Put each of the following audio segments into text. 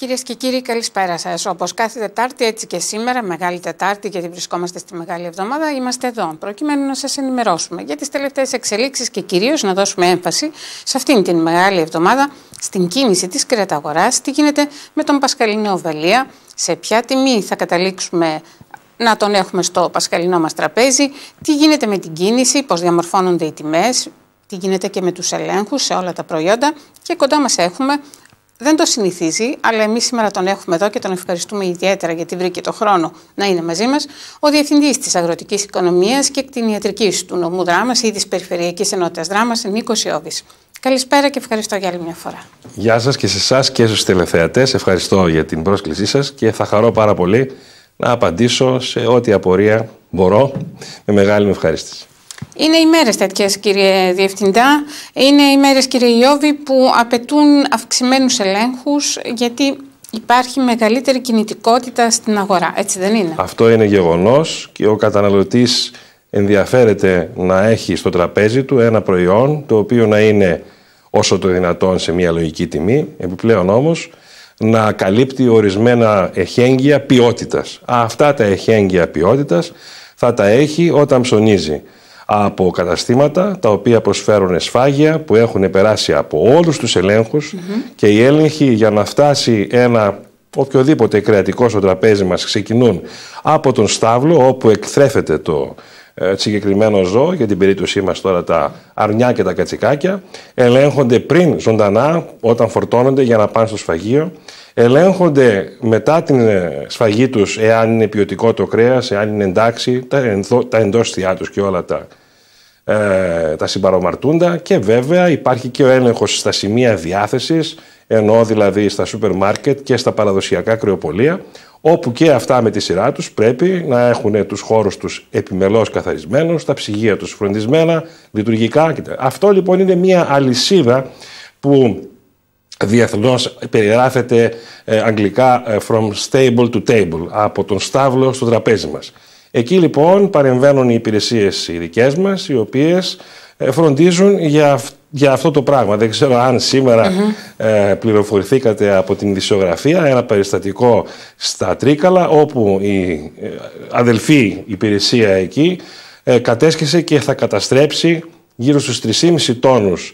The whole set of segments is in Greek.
Κυρίες και κύριοι, καλησπέρα σας. Όπως κάθε Τετάρτη, έτσι και σήμερα, Μεγάλη Τετάρτη, γιατί βρισκόμαστε στη Μεγάλη Εβδομάδα, είμαστε εδώ προκειμένου να σας ενημερώσουμε για τις τελευταίες εξελίξεις και κυρίως να δώσουμε έμφαση σε αυτήν την Μεγάλη Εβδομάδα στην κίνηση της κρεαταγοράς, τι γίνεται με τον πασχαλινό Οβελία, σε ποια τιμή θα καταλήξουμε να τον έχουμε στο πασχαλινό μας τραπέζι, τι γίνεται με την κίνηση, πώς διαμορφώνονται οι τιμές, τι γίνεται και με τους ελέγχους σε όλα τα προϊόντα και κοντά μας έχουμε. Δεν το συνηθίζει, αλλά εμείς σήμερα τον έχουμε εδώ και τον ευχαριστούμε ιδιαίτερα γιατί βρήκε το χρόνο να είναι μαζί μας, ο Διευθυντής της Αγροτικής Οικονομίας και Κτηνιατρικής του νομού Δράμας ή της Περιφερειακής Ενότητας Δράμας, Νίκος Ιώβης. Καλησπέρα και ευχαριστώ για άλλη μια φορά. Γεια σας και σε εσάς και στους τηλεθεατές. Ευχαριστώ για την πρόσκλησή σας και θα χαρώ πάρα πολύ να απαντήσω σε ό,τι απορία μπορώ με μεγάλη μου ευχαρίστηση. Είναι ημέρες τέτοιες, κύριε Διευθυντά, είναι ημέρες, κύριε Ιώβη, που απαιτούν αυξημένους ελέγχους γιατί υπάρχει μεγαλύτερη κινητικότητα στην αγορά, έτσι δεν είναι? Αυτό είναι γεγονός και ο καταναλωτής ενδιαφέρεται να έχει στο τραπέζι του ένα προϊόν το οποίο να είναι όσο το δυνατόν σε μια λογική τιμή, επιπλέον όμως να καλύπτει ορισμένα εχέγγυα ποιότητας. Αυτά τα εχέγγυα ποιότητας θα τα έχει όταν ψωνίζει από καταστήματα τα οποία προσφέρουν εσφάγια που έχουν περάσει από όλους τους ελέγχους και οι έλεγχοι για να φτάσει ένα οποιοδήποτε κρεατικό στο τραπέζι μας ξεκινούν από τον στάβλο όπου εκθρέφεται το συγκεκριμένο ζώο, για την περίπτωσή μας τώρα τα αρνιά και τα κατσικάκια, ελέγχονται πριν ζωντανά όταν φορτώνονται για να πάνε στο σφαγείο, ελέγχονται μετά την σφαγή τους εάν είναι ποιοτικό το κρέας, εάν είναι εντάξει, τα εντόστια τους και όλα τα συμπαρομαρτούντα και βέβαια υπάρχει και ο έλεγχος στα σημεία διάθεσης, ενώ δηλαδή στα σούπερ μάρκετ και στα παραδοσιακά κρεοπωλεία, όπου και αυτά με τη σειρά τους πρέπει να έχουν τους χώρους τους επιμελώς καθαρισμένους, τα ψυγεία τους φροντισμένα, λειτουργικά. Αυτό λοιπόν είναι μια αλυσίδα που διεθνώς περιγράφεται αγγλικά from stable to table, από τον στάβλο στο τραπέζι μας. Εκεί λοιπόν παρεμβαίνουν οι υπηρεσίες οι δικές μας, οι οποίες φροντίζουν για αυτό το πράγμα. Δεν ξέρω αν σήμερα πληροφορηθήκατε από την ειδησιογραφία, ένα περιστατικό στα Τρίκαλα, όπου η αδελφή υπηρεσία εκεί κατέσχεσε και θα καταστρέψει γύρω στους 3,5 τόνους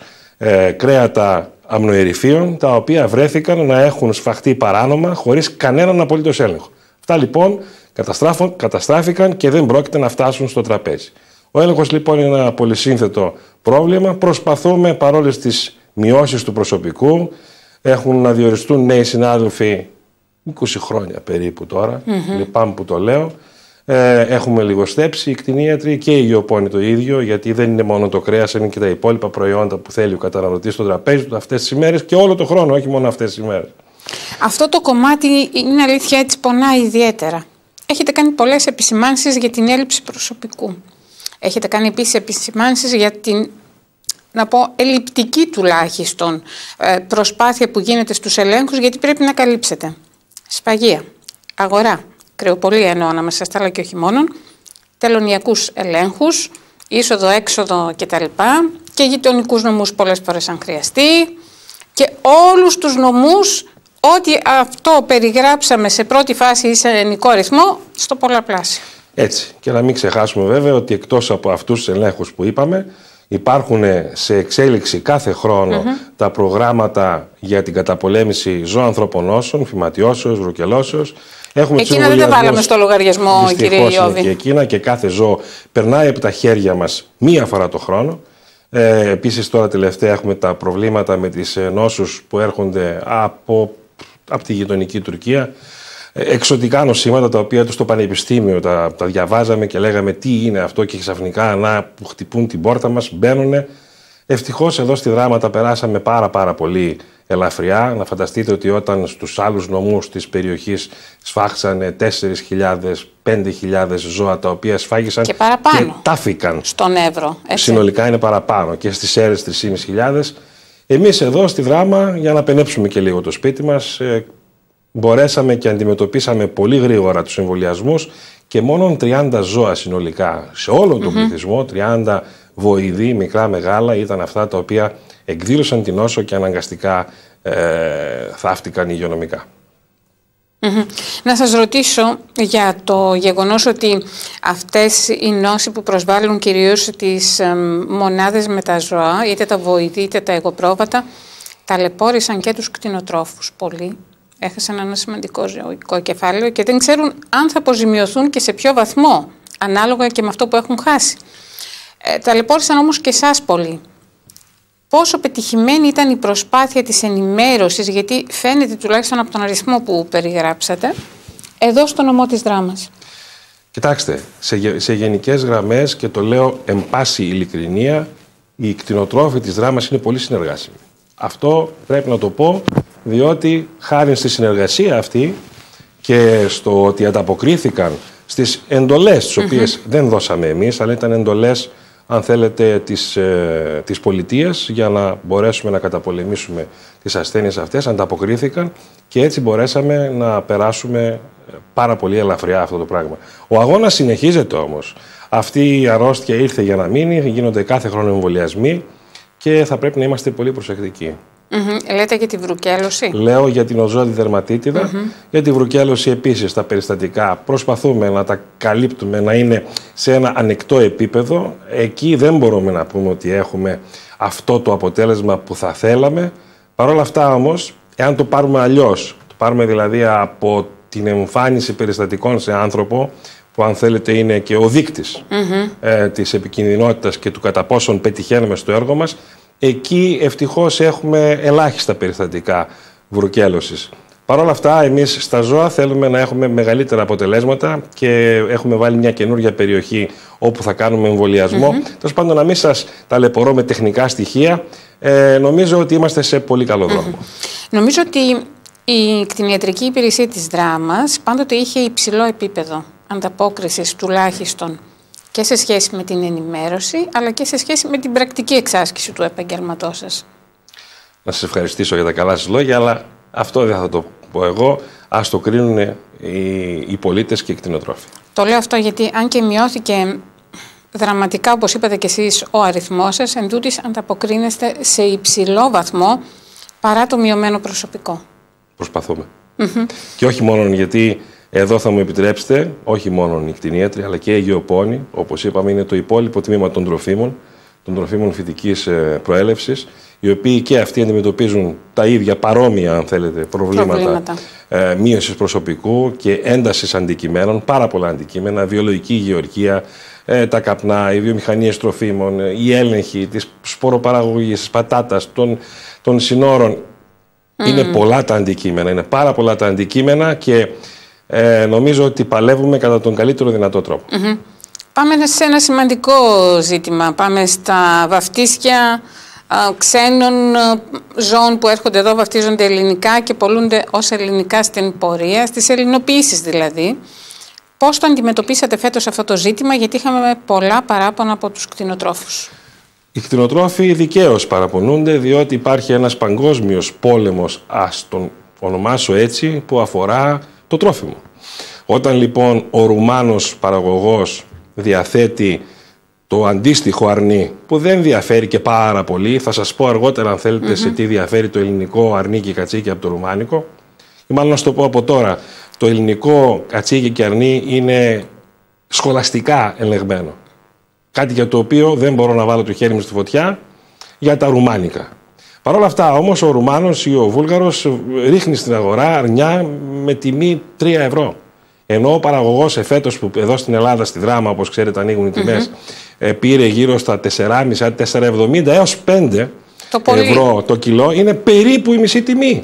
κρέατα αμνοερυφίων, τα οποία βρέθηκαν να έχουν σφαχτεί παράνομα χωρίς κανέναν απολύτως έλεγχο. Αυτά λοιπόν καταστράφηκαν και δεν πρόκειται να φτάσουν στο τραπέζι. Ο έλεγχος λοιπόν είναι ένα πολυσύνθετο πρόβλημα. Προσπαθούμε παρόλες τις μειώσεις του προσωπικού, έχουν να διοριστούν νέοι συνάδελφοι 20 χρόνια περίπου τώρα, λυπάμαι που το λέω. Έχουμε λιγοστέψει οι κτηνίατροι και οι γεωπόνοι το ίδιο, γιατί δεν είναι μόνο το κρέας, είναι και τα υπόλοιπα προϊόντα που θέλει ο καταναλωτής στο τραπέζι του αυτές τις ημέρες και όλο το χρόνο, όχι μόνο αυτές τις ημέρες. Αυτό το κομμάτι είναι αλήθεια, έτσι πονάει ιδιαίτερα. Έχετε κάνει πολλές επισημάνσεις για την έλλειψη προσωπικού. Έχετε κάνει επίσης επισημάνσεις για την, να πω, ελλειπτική τουλάχιστον προσπάθεια που γίνεται στους ελέγχους, γιατί πρέπει να καλύψετε σφαγεία, αγορά, κρεοπωλεία εννοώ ανάμεσα στα άλλα και όχι μόνον, τελωνιακούς ελέγχους, είσοδο, έξοδο κτλ. Και γειτονικούς νομούς πολλές φορές αν χρειαστεί και όλους τους νομούς, ό,τι αυτό περιγράψαμε σε πρώτη φάση ή σε ενικό ρυθμό, στο πολλαπλάσιο. Έτσι. Και να μην ξεχάσουμε βέβαια ότι εκτός από αυτούς τους ελέγχους που είπαμε, υπάρχουν σε εξέλιξη κάθε χρόνο τα προγράμματα για την καταπολέμηση ζωοανθροπονόσων, φυματιώσεως, βρουκελώσεως. Εκείνα δεν τα βάλαμε στο λογαριασμό, κύριε Ιώβη. Και εκείνα και κάθε ζώο περνάει από τα χέρια μας μία φορά το χρόνο. Επίσης τώρα τελευταία έχουμε τα προβλήματα με τις νόσους που έρχονται από τη γειτονική Τουρκία. Εξωτικά νοσήματα τα οποία στο πανεπιστήμιο τα διαβάζαμε και λέγαμε τι είναι αυτό και ξαφνικά που χτυπούν την πόρτα μας, μπαίνουνε. Ευτυχώς εδώ στη Δράμα τα περάσαμε πάρα πολύ ελαφριά. Να φανταστείτε ότι όταν στους άλλους νομούς της περιοχής σφάχισαν 4.000, 5.000 ζώα τα οποία σφάγισαν και τάφηκαν. Στον Εύρο. Έτσι. Συνολικά είναι παραπάνω και στις Σέρρες 3.500. Εμείς εδώ στη Δράμα, για να πενέψουμε και λίγο το σπίτι μας, μπορέσαμε και αντιμετωπίσαμε πολύ γρήγορα τους εμβολιασμούς και μόνο 30 ζώα συνολικά σε όλο τον πληθυσμό, 30 βοηδοί, μικρά, μεγάλα, ήταν αυτά τα οποία εκδήλωσαν την νόσο και αναγκαστικά θαύτηκαν υγειονομικά. Να σας ρωτήσω για το γεγονός ότι αυτές οι νόσοι που προσβάλλουν κυρίως τις μονάδες με τα ζώα, είτε τα βοηδή είτε τα εγωπρόβατα, ταλαιπώρησαν και τους κτηνοτρόφους πολύ. Έχασαν ένα σημαντικό ζωικό κεφάλαιο και δεν ξέρουν αν θα αποζημιωθούν και σε ποιο βαθμό, ανάλογα και με αυτό που έχουν χάσει. Ταλαιπώρησαν όμως και εσάς πολύ. Πόσο πετυχημένη ήταν η προσπάθεια της ενημέρωσης, γιατί φαίνεται τουλάχιστον από τον αριθμό που περιγράψατε, εδώ στο νομό της Δράμας? Κοιτάξτε, σε γενικές γραμμές, και το λέω εν πάση ειλικρινία, οι κτηνοτρόφοι της Δράμας είναι πολύ συνεργάσιμοι. Αυτό πρέπει να το πω, διότι χάρη στη συνεργασία αυτή και στο ότι ανταποκρίθηκαν στις εντολές τις οποίες δεν δώσαμε εμείς, αλλά ήταν εντολές, αν θέλετε, της πολιτείας, για να μπορέσουμε να καταπολεμήσουμε τις ασθένειες αυτές, ανταποκρίθηκαν και έτσι μπορέσαμε να περάσουμε πάρα πολύ ελαφριά αυτό το πράγμα. Ο αγώνας συνεχίζεται όμως. Αυτή η αρρώστια ήρθε για να μείνει, γίνονται κάθε χρόνο εμβολιασμοί και θα πρέπει να είμαστε πολύ προσεκτικοί. Λέτε για τη βρουκέλωση? Λέω για την οζότη δερματίτιδα. Για τη βρουκέλωση επίσης τα περιστατικά προσπαθούμε να τα καλύπτουμε, να είναι σε ένα ανεκτό επίπεδο. Εκεί δεν μπορούμε να πούμε ότι έχουμε αυτό το αποτέλεσμα που θα θέλαμε. Παρ' όλα αυτά όμως, εάν το πάρουμε αλλιώς, το πάρουμε δηλαδή από την εμφάνιση περιστατικών σε άνθρωπο, που αν θέλετε είναι και ο δείκτης της επικινδυνότητας και του κατά πόσον πετυχαίνουμε στο έργο μας, εκεί ευτυχώς έχουμε ελάχιστα περιστατικά βρουκέλωσης. Παρ' όλα αυτά, εμείς στα ζώα θέλουμε να έχουμε μεγαλύτερα αποτελέσματα και έχουμε βάλει μια καινούργια περιοχή όπου θα κάνουμε εμβολιασμό. Τέλος πάντων, να μην σας ταλαιπωρώ με τεχνικά στοιχεία, νομίζω ότι είμαστε σε πολύ καλό δρόμο. Νομίζω ότι η κτηνιατρική υπηρεσία της Δράμας πάντοτε είχε υψηλό επίπεδο ανταπόκρισης, τουλάχιστον και σε σχέση με την ενημέρωση, αλλά και σε σχέση με την πρακτική εξάσκηση του επαγγέλματός σας. Να σας ευχαριστήσω για τα καλά σας λόγια, αλλά αυτό δεν θα το πω εγώ. Ας το κρίνουν οι πολίτες και οι κτηνοτρόφοι. Το λέω αυτό γιατί αν και μειώθηκε δραματικά, όπως είπατε και εσείς, ο αριθμός σας, εντούτοις ανταποκρίνεστε σε υψηλό βαθμό παρά το μειωμένο προσωπικό. Προσπαθούμε. Και όχι μόνο γιατί εδώ θα μου επιτρέψετε, όχι μόνο οι κτηνίατροι, αλλά και οι γεωπόνοι, όπως είπαμε, είναι το υπόλοιπο τμήμα των τροφίμων φυτικής προέλευσης, οι οποίοι και αυτοί αντιμετωπίζουν τα ίδια παρόμοια, αν θέλετε, προβλήματα. Μείωσης προσωπικού και έντασης αντικειμένων, πάρα πολλά αντικείμενα, βιολογική γεωργία, τα καπνά, οι βιομηχανίες τροφίμων, η έλεγχη της σποροπαραγωγής, της πατάτας, των συνόρων. Είναι πολλά τα αντικείμενα, είναι πάρα πολλά τα αντικείμενα και νομίζω ότι παλεύουμε κατά τον καλύτερο δυνατό τρόπο. Πάμε σε ένα σημαντικό ζήτημα. Πάμε στα βαφτίσια ξένων ζώων που έρχονται εδώ, βαφτίζονται ελληνικά και πολλούνται ως ελληνικά στην πορεία, στις ελληνοποιήσεις δηλαδή. Πώς το αντιμετωπίσατε φέτος αυτό το ζήτημα, γιατί είχαμε πολλά παράπονα από τους κτηνοτρόφους? Οι κτηνοτρόφοι δικαίως παραπονούνται, διότι υπάρχει ένας παγκόσμιος πόλεμος, ας τον ονομάσω έτσι, που αφορά το τρόφιμο. Όταν λοιπόν ο Ρουμάνος παραγωγός διαθέτει το αντίστοιχο αρνί, που δεν διαφέρει και πάρα πολύ, θα σας πω αργότερα αν θέλετε σε τι διαφέρει το ελληνικό αρνί και κατσίκι από το ρουμάνικο, ή μάλλον να σου το πω από τώρα, το ελληνικό κατσίκι και αρνί είναι σχολαστικά ελεγμένο. Κάτι για το οποίο δεν μπορώ να βάλω το χέρι μου στη φωτιά για τα ρουμάνικα. Παρ' όλα αυτά όμως ο Ρουμάνος ή ο Βούλγαρος ρίχνει στην αγορά αρνιά με τιμή 3 ευρώ. Ενώ ο παραγωγός εφέτος που εδώ στην Ελλάδα, στη Δράμα, όπως ξέρετε ανοίγουν οι τιμές, πήρε γύρω στα 4,5, 4,70 έως 5 ευρώ το κιλό, είναι περίπου η μισή τιμή.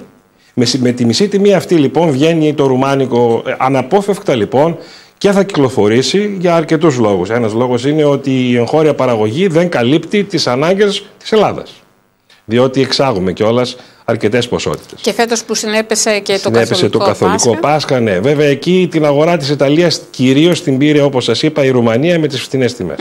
Με τη μισή τιμή αυτή λοιπόν βγαίνει το ρουμάνικο αναπόφευκτα λοιπόν και θα κυκλοφορήσει για αρκετούς λόγους. Ένας λόγος είναι ότι η εγχώρια παραγωγή δεν καλύπτει τις ανάγκες της Ελλάδας. Διότι εξάγουμε κιόλας αρκετές ποσότητες. Και φέτος που συνέπεσε και το καθολικό Πάσχα, ναι. Βέβαια εκεί την αγορά της Ιταλίας κυρίως την πήρε, όπως σας είπα, η Ρουμανία με τις φθηνές τιμές.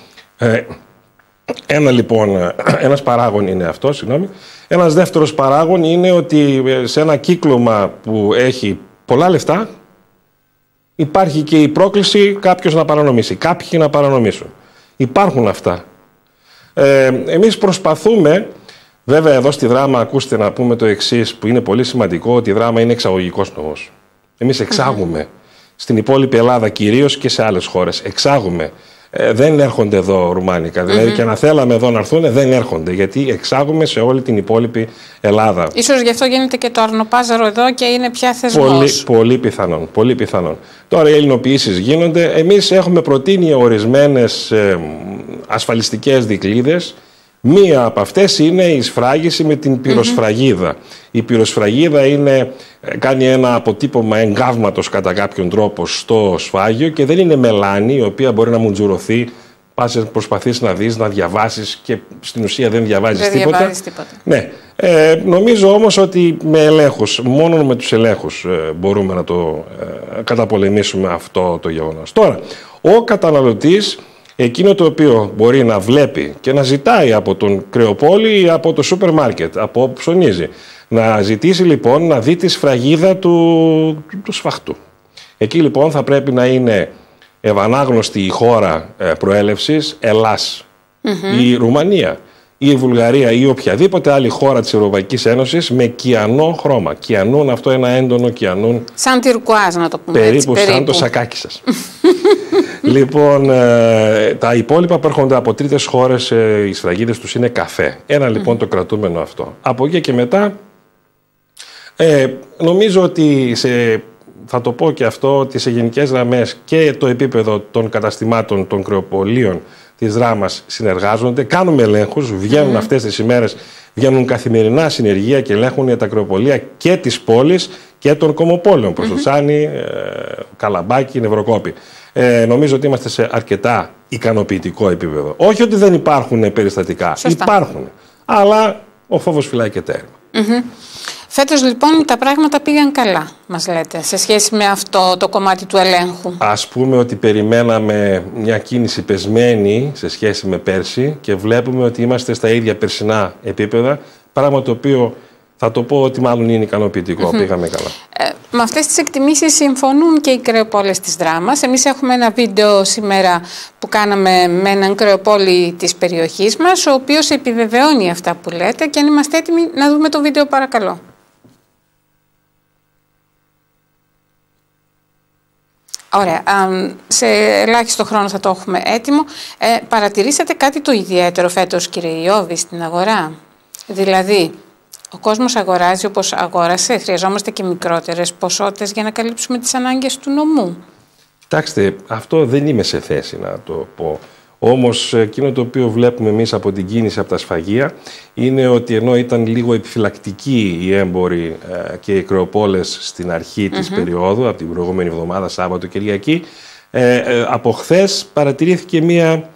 Ένας παράγων είναι αυτό, συγγνώμη. Ένας δεύτερος παράγων είναι ότι σε ένα κύκλωμα που έχει πολλά λεφτά υπάρχει και η πρόκληση κάποιος να παρανομήσει, κάποιοι να παρανομήσουν. Υπάρχουν αυτά. Εμείς προσπαθούμε, βέβαια εδώ στη Δράμα, ακούστε να πούμε το εξής που είναι πολύ σημαντικό, ότι η Δράμα είναι εξαγωγικός νομός. Εμείς εξάγουμε στην υπόλοιπη Ελλάδα κυρίως και σε άλλες χώρες. Εξάγουμε. Δεν έρχονται εδώ ρουμάνικα. Δηλαδή και να θέλαμε εδώ να έρθουν, δεν έρχονται. Γιατί εξάγουμε σε όλη την υπόλοιπη Ελλάδα. Ίσως γι' αυτό γίνεται και το αρνοπάζαρο εδώ και είναι πια θεσμός. Πολύ πιθανόν. Πολύ πιθανόν. Τώρα οι ελληνοποιήσεις γίνονται. Εμείς έχουμε προτείνει ορισμένες ασφαλιστικές δικλείδες. Μία από αυτές είναι η σφράγιση με την πυροσφραγίδα. Η πυροσφραγίδα κάνει ένα αποτύπωμα εγκάβματος κατά κάποιον τρόπο στο σφάγιο και δεν είναι μελάνη η οποία μπορεί να μουντζουρωθεί. Πας προσπαθείς να δεις, να διαβάσεις και στην ουσία δεν διαβάζεις τίποτα. Ναι. Νομίζω όμως ότι με ελέγχους, μόνο με τους ελέγχους μπορούμε να το καταπολεμήσουμε αυτό το γεγονός. Τώρα, ο καταναλωτής, εκείνο το οποίο μπορεί να βλέπει και να ζητάει από τον κρεοπόλη ή από το σούπερ μάρκετ, από όπου ψωνίζει, να ζητήσει λοιπόν να δει τη σφραγίδα του σφαχτού. Εκεί λοιπόν θα πρέπει να είναι ευανάγνωστη η χώρα προέλευσης, Ελλάς, η Ρουμανία ή η Βουλγαρία ή οποιαδήποτε άλλη χώρα της Ευρωπαϊκής Ένωσης με κιανό χρώμα. Κιανούν, αυτό ένα έντονο κιανούν. Σαν τυρκουάζ να το πούμε περίπου έτσι. Σαν το σακάκι σας. Λοιπόν, τα υπόλοιπα που έρχονται από τρίτες χώρες, οι σφραγίδες τους είναι καφέ. Ένα λοιπόν το κρατούμενο αυτό. Από εκεί και μετά, νομίζω ότι θα το πω και αυτό, ότι σε γενικές γραμμές και το επίπεδο των καταστημάτων των κρεοπολίων της Δράμας συνεργάζονται. Κάνουμε ελέγχους, βγαίνουν αυτές τις ημέρες, βγαίνουν καθημερινά συνεργεία και ελέγχουν τα κρεοπολία και της πόλης και των κομμοπόλεων, Προσοτσάνη, Καλαμπάκη, Νευροκόπη. Νομίζω ότι είμαστε σε αρκετά ικανοποιητικό επίπεδο. Όχι ότι δεν υπάρχουν περιστατικά. Σωστά. Υπάρχουν. Αλλά ο φόβος φυλάει και τέρμα. Φέτος λοιπόν τα πράγματα πήγαν καλά, μας λέτε, σε σχέση με αυτό το κομμάτι του ελέγχου. Ας πούμε ότι περιμέναμε μια κίνηση πεσμένη σε σχέση με πέρσι και βλέπουμε ότι είμαστε στα ίδια περσινά επίπεδα, πράγμα το οποίο θα το πω ότι μάλλον είναι ικανοποιητικό. Πήγαμε καλά. Με αυτές τις εκτιμήσεις συμφωνούν και οι κρεοπόλες της Δράμας. Εμείς έχουμε ένα βίντεο σήμερα που κάναμε με έναν κρεοπόλη της περιοχής μας, ο οποίος επιβεβαιώνει αυτά που λέτε, και αν είμαστε έτοιμοι να δούμε το βίντεο, παρακαλώ. Ωραία. Σε ελάχιστο χρόνο θα το έχουμε έτοιμο. Παρατηρήσατε κάτι το ιδιαίτερο φέτος, κύριε Ιώβη, στην αγορά? Δηλαδή, ο κόσμος αγοράζει όπως αγόρασε, χρειαζόμαστε και μικρότερες ποσότητες για να καλύψουμε τις ανάγκες του νομού? Κοιτάξτε, αυτό δεν είμαι σε θέση να το πω. Όμως, εκείνο το οποίο βλέπουμε εμείς από την κίνηση από τα σφαγεία είναι ότι ενώ ήταν λίγο επιφυλακτικοί οι έμποροι και οι κρεοπόλες στην αρχή της περίοδου, από την προηγούμενη εβδομάδα, Σάββατο, Κυριακή, από χθες παρατηρήθηκε μία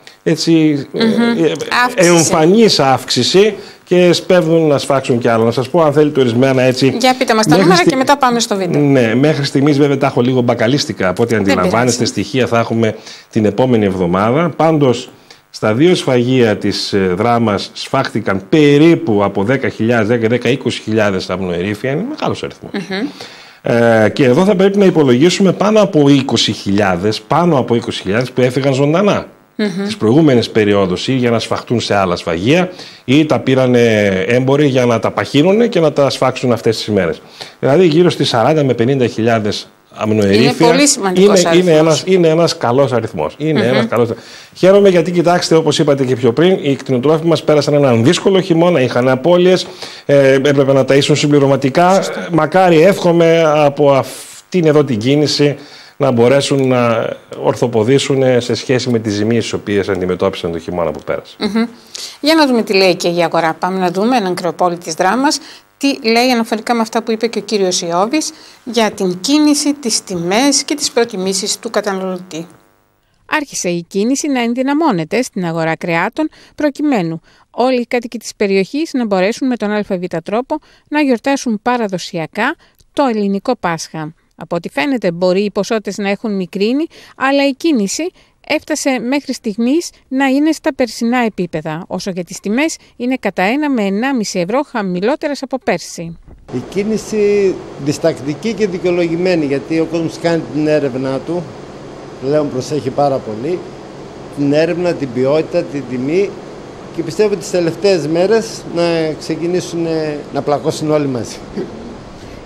εμφανής αύξηση και σπέβδουν να σφάξουν κι άλλο. Να σας πω, αν θέλετε, ορισμένα έτσι. Για πείτε μας τα νούμερα και μετά πάμε στο βίντεο. Ναι, μέχρι στιγμής βέβαια τα έχω λίγο μπακαλίστικα. Από ό,τι αντιλαμβάνεστε, στοιχεία θα έχουμε την επόμενη εβδομάδα. Πάντως, στα δύο σφαγεία της Δράμας σφάχτηκαν περίπου από 10.000, 10-20.000 αμνοερήφια. Είναι μεγάλος αριθμός. Και εδώ θα πρέπει να υπολογίσουμε πάνω από 20.000 που έφυγαν ζωντανά. Τις προηγούμενες περιόδους, ή για να σφαχτούν σε άλλα σφαγεία, ή τα πήραν έμποροι για να τα παχύνουν και να τα σφάξουν αυτές τις ημέρες. Δηλαδή γύρω στις 40 με 50.000 αμνοερήφια. Είναι πολύ σημαντικός αριθμός. Είναι ένας καλός αριθμός. Χαίρομαι γιατί, κοιτάξτε, όπως είπατε και πιο πριν, οι κτηνοτρόφοι μας πέρασαν έναν δύσκολο χειμώνα, είχαν απώλειες, έπρεπε να ταΐσουν συμπληρωματικά. Μακάρι, εύχομαι από αυτήν εδώ την κίνηση να μπορέσουν να ορθοποδήσουν σε σχέση με τις ζημίες τις οποίες αντιμετώπισαν το χειμώνα που πέρασε. Για να δούμε τι λέει και η αγορά. Πάμε να δούμε έναν κρεοπόλη της Δράμας, τι λέει αναφορικά με αυτά που είπε και ο κύριος Ιώβης για την κίνηση, τις τιμές και τις προτιμήσεις του καταναλωτή. Άρχισε η κίνηση να ενδυναμώνεται στην αγορά κρεάτων, προκειμένου όλοι οι κάτοικοι της περιοχής να μπορέσουν με τον ΑΒ τρόπο να γιορτάσουν παραδοσιακά το ελληνικό Πάσχα. Από ό,τι φαίνεται μπορεί οι ποσότητες να έχουν μικρύνει, αλλά η κίνηση έφτασε μέχρι στιγμής να είναι στα περσινά επίπεδα, όσο για τις τιμές είναι κατά 1 με 1,5 ευρώ χαμηλότερες από πέρσι. Η κίνηση διστακτική και δικαιολογημένη, γιατί ο κόσμος κάνει την έρευνά του, πλέον προσέχει πάρα πολύ, την έρευνα, την ποιότητα, την τιμή, και πιστεύω τις τελευταίες μέρες να ξεκινήσουν να πλακώσουν όλοι μαζί.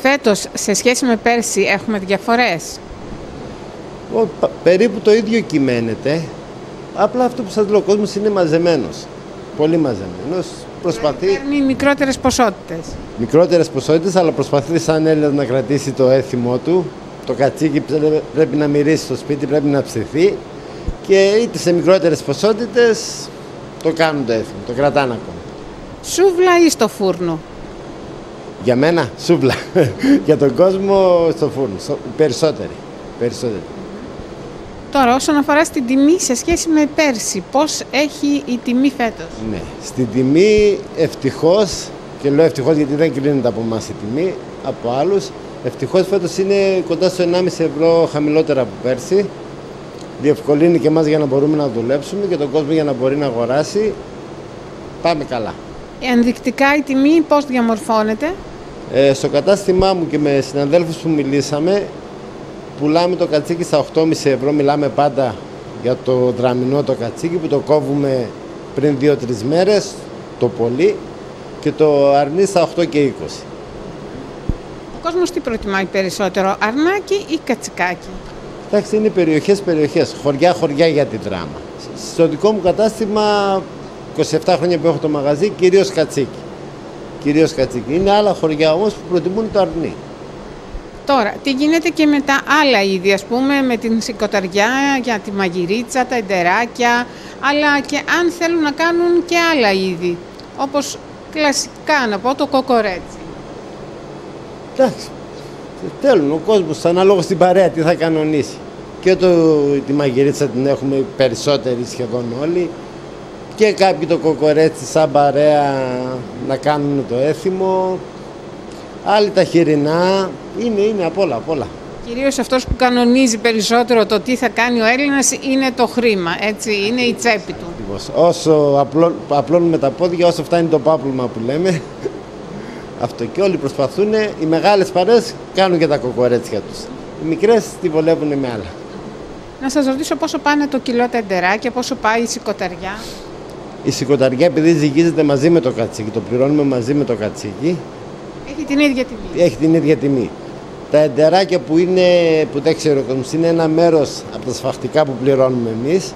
Φέτος, σε σχέση με πέρσι, έχουμε διαφορές? Περίπου το ίδιο κυμαίνεται. Απλά αυτό που σας λέω, ο κόσμος είναι μαζεμένος. Πολύ μαζεμένος. Προσπαθεί. Παίρνει μικρότερες ποσότητες. Μικρότερες ποσότητες, αλλά προσπαθεί σαν Έλληνας να κρατήσει το έθιμο του. Το κατσίκι πρέπει να μυρίσει στο σπίτι, πρέπει να ψηθεί. Και είτε σε μικρότερες ποσότητες το κάνουν το έθιμο, το κρατάνε ακόμα. Σούβλα ή στο φούρνο? Για μένα, σούβλα. Για τον κόσμο, στο φούρνο. Περισσότεροι. Τώρα, όσον αφορά στην τιμή σε σχέση με πέρσι, πώς έχει η τιμή φέτος? Ναι, στην τιμή ευτυχώς, και λέω ευτυχώς γιατί δεν κρίνεται από εμάς η τιμή, από άλλους, ευτυχώς φέτος είναι κοντά στο 1,5 ευρώ χαμηλότερα από πέρσι. Διευκολύνει και εμάς για να μπορούμε να δουλέψουμε και τον κόσμο για να μπορεί να αγοράσει. Πάμε καλά. Ενδεικτικά η τιμή πώς διαμορφώνεται? Στο κατάστημά μου και με συναδέλφους που μιλήσαμε, πουλάμε το κατσίκι στα 8,5 ευρώ. Μιλάμε πάντα για το δραμηνό το κατσίκι που το κόβουμε πριν 2-3 μέρες, το πολύ, και το αρνί στα 8 και 20. Ο κόσμος τι προτιμάει περισσότερο, αρνάκι ή κατσικάκι? Εντάξει, είναι περιοχές, χωριά για τη δράμα. Στο δικό μου κατάστημα, 27 χρόνια που έχω το μαγαζί, κυρίως κατσίκι. Είναι άλλα χωριά όμως που προτιμούν το αρνί. Τώρα, τι γίνεται και με τα άλλα είδη, ας πούμε, με την σικοταριά, για τη μαγειρίτσα, τα εντεράκια, αλλά και αν θέλουν να κάνουν και άλλα είδη, όπως κλασικά να πω το κοκορέτσι. Εντάξει, θέλουν ο κόσμος ανάλογα στην παρέα τι θα κανονίσει. Και τη μαγειρίτσα την έχουμε περισσότεροι σχεδόν όλοι, και κάποιοι το κοκορέτσι σαν παρέα να κάνουν το έθιμο, άλλοι τα χοιρινά, είναι απ' όλα. Κυρίως αυτός που κανονίζει περισσότερο το τι θα κάνει ο Έλληνας είναι το χρήμα, έτσι, είναι η τσέπη του. Όσο απλώνουμε τα πόδια, όσο φτάνει το πάπλωμα που λέμε, αυτό, και όλοι προσπαθούν, οι μεγάλες παρέες κάνουν και τα κοκορέτσια τους. Οι μικρές τη βολεύουν με άλλα. Να σας ρωτήσω πόσο πάνε το κιλό τα εντεράκια, πόσο πάει η σικοταριά? Η σικοταριά, επειδή ζυγίζεται μαζί με το κατσίκι, το πληρώνουμε μαζί με το κατσίκι. Έχει την ίδια τιμή. Έχει την ίδια τιμή. Τα εντεράκια που δεν ξέρω, είναι ένα μέρος από τα σφαχτικά που πληρώνουμε εμείς.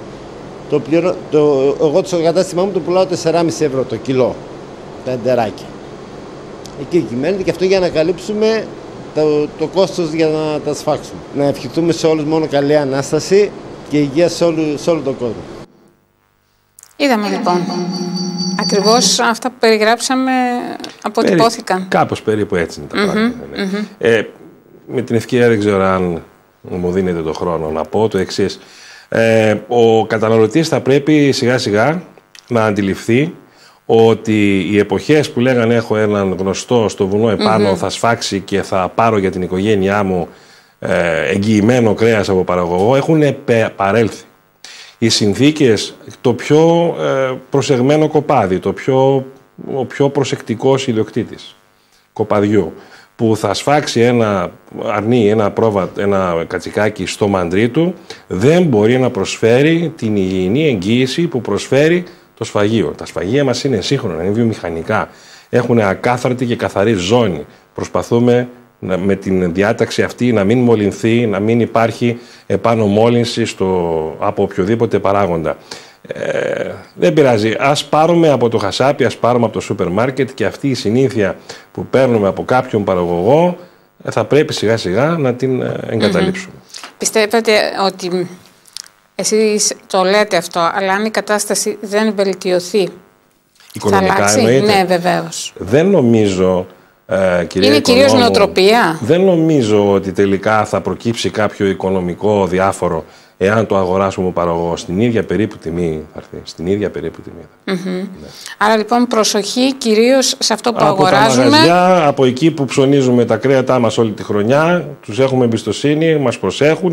Εγώ στο κατάστημά μου το πουλάω 4,5 ευρώ το κιλό, τα εντεράκια. Εκεί κυμαίνεται, και αυτό για να καλύψουμε το κόστος για να τα σφάξουμε. Να ευχηθούμε σε όλους μόνο καλή Ανάσταση και υγεία σε όλο τον κόσμο. Είδαμε λοιπόν. Ακριβώς αυτά που περιγράψαμε αποτυπώθηκαν. Κάπως περίπου έτσι είναι τα πράγματα. Με την ευκαιρία, δεν ξέρω αν μου δίνετε το χρόνο να πω το εξής. Ο καταναλωτής θα πρέπει σιγά σιγά να αντιληφθεί ότι οι εποχές που λέγανε έχω έναν γνωστό στο βουνό επάνω, θα σφάξει και θα πάρω για την οικογένειά μου εγγυημένο κρέας από παραγωγό, έχουν παρέλθει. Οι συνθήκες, το πιο προσεγμένο κοπάδι, ο πιο προσεκτικός ιδιοκτήτης κοπαδιού, που θα σφάξει ένα αρνί, ένα κατσικάκι στο μαντρί του, δεν μπορεί να προσφέρει την υγιεινή εγγύηση που προσφέρει το σφαγείο. Τα σφαγεία μας είναι σύγχρονα, είναι βιομηχανικά. Έχουν ακάθαρτη και καθαρή ζώνη. Προσπαθούμε με την διάταξη αυτή να μην μολυνθεί, να μην υπάρχει επάνω μόλυνση από οποιοδήποτε παράγοντα. Δεν πειράζει. Ας πάρουμε από το χασάπι, ας πάρουμε από το σούπερ μάρκετ, και αυτή η συνήθεια που παίρνουμε από κάποιον παραγωγό θα πρέπει σιγά σιγά να την εγκαταλείψουμε. Πιστεύετε ότι εσείς το λέτε αυτό, αλλά αν η κατάσταση δεν βελτιωθεί, οικονομικά θα αλλάξει? εννοείται? Ναι, βεβαίως. Δεν νομίζω, κυρία είναι κυρίως νοοτροπία. Δεν νομίζω ότι τελικά θα προκύψει κάποιο οικονομικό διάφορο εάν το αγοράσουμε ο παραγωγός. Στην ίδια περίπου τιμή θα έρθει. Στην ίδια περίπου τιμή θα έρθει. Ναι. Άρα λοιπόν προσοχή κυρίως σε αυτό που από αγοράζουμε. Από τα μαγαζιά, από εκεί που ψωνίζουμε τα κρέατά μας όλη τη χρονιά, τους έχουμε εμπιστοσύνη, μας προσέχουν.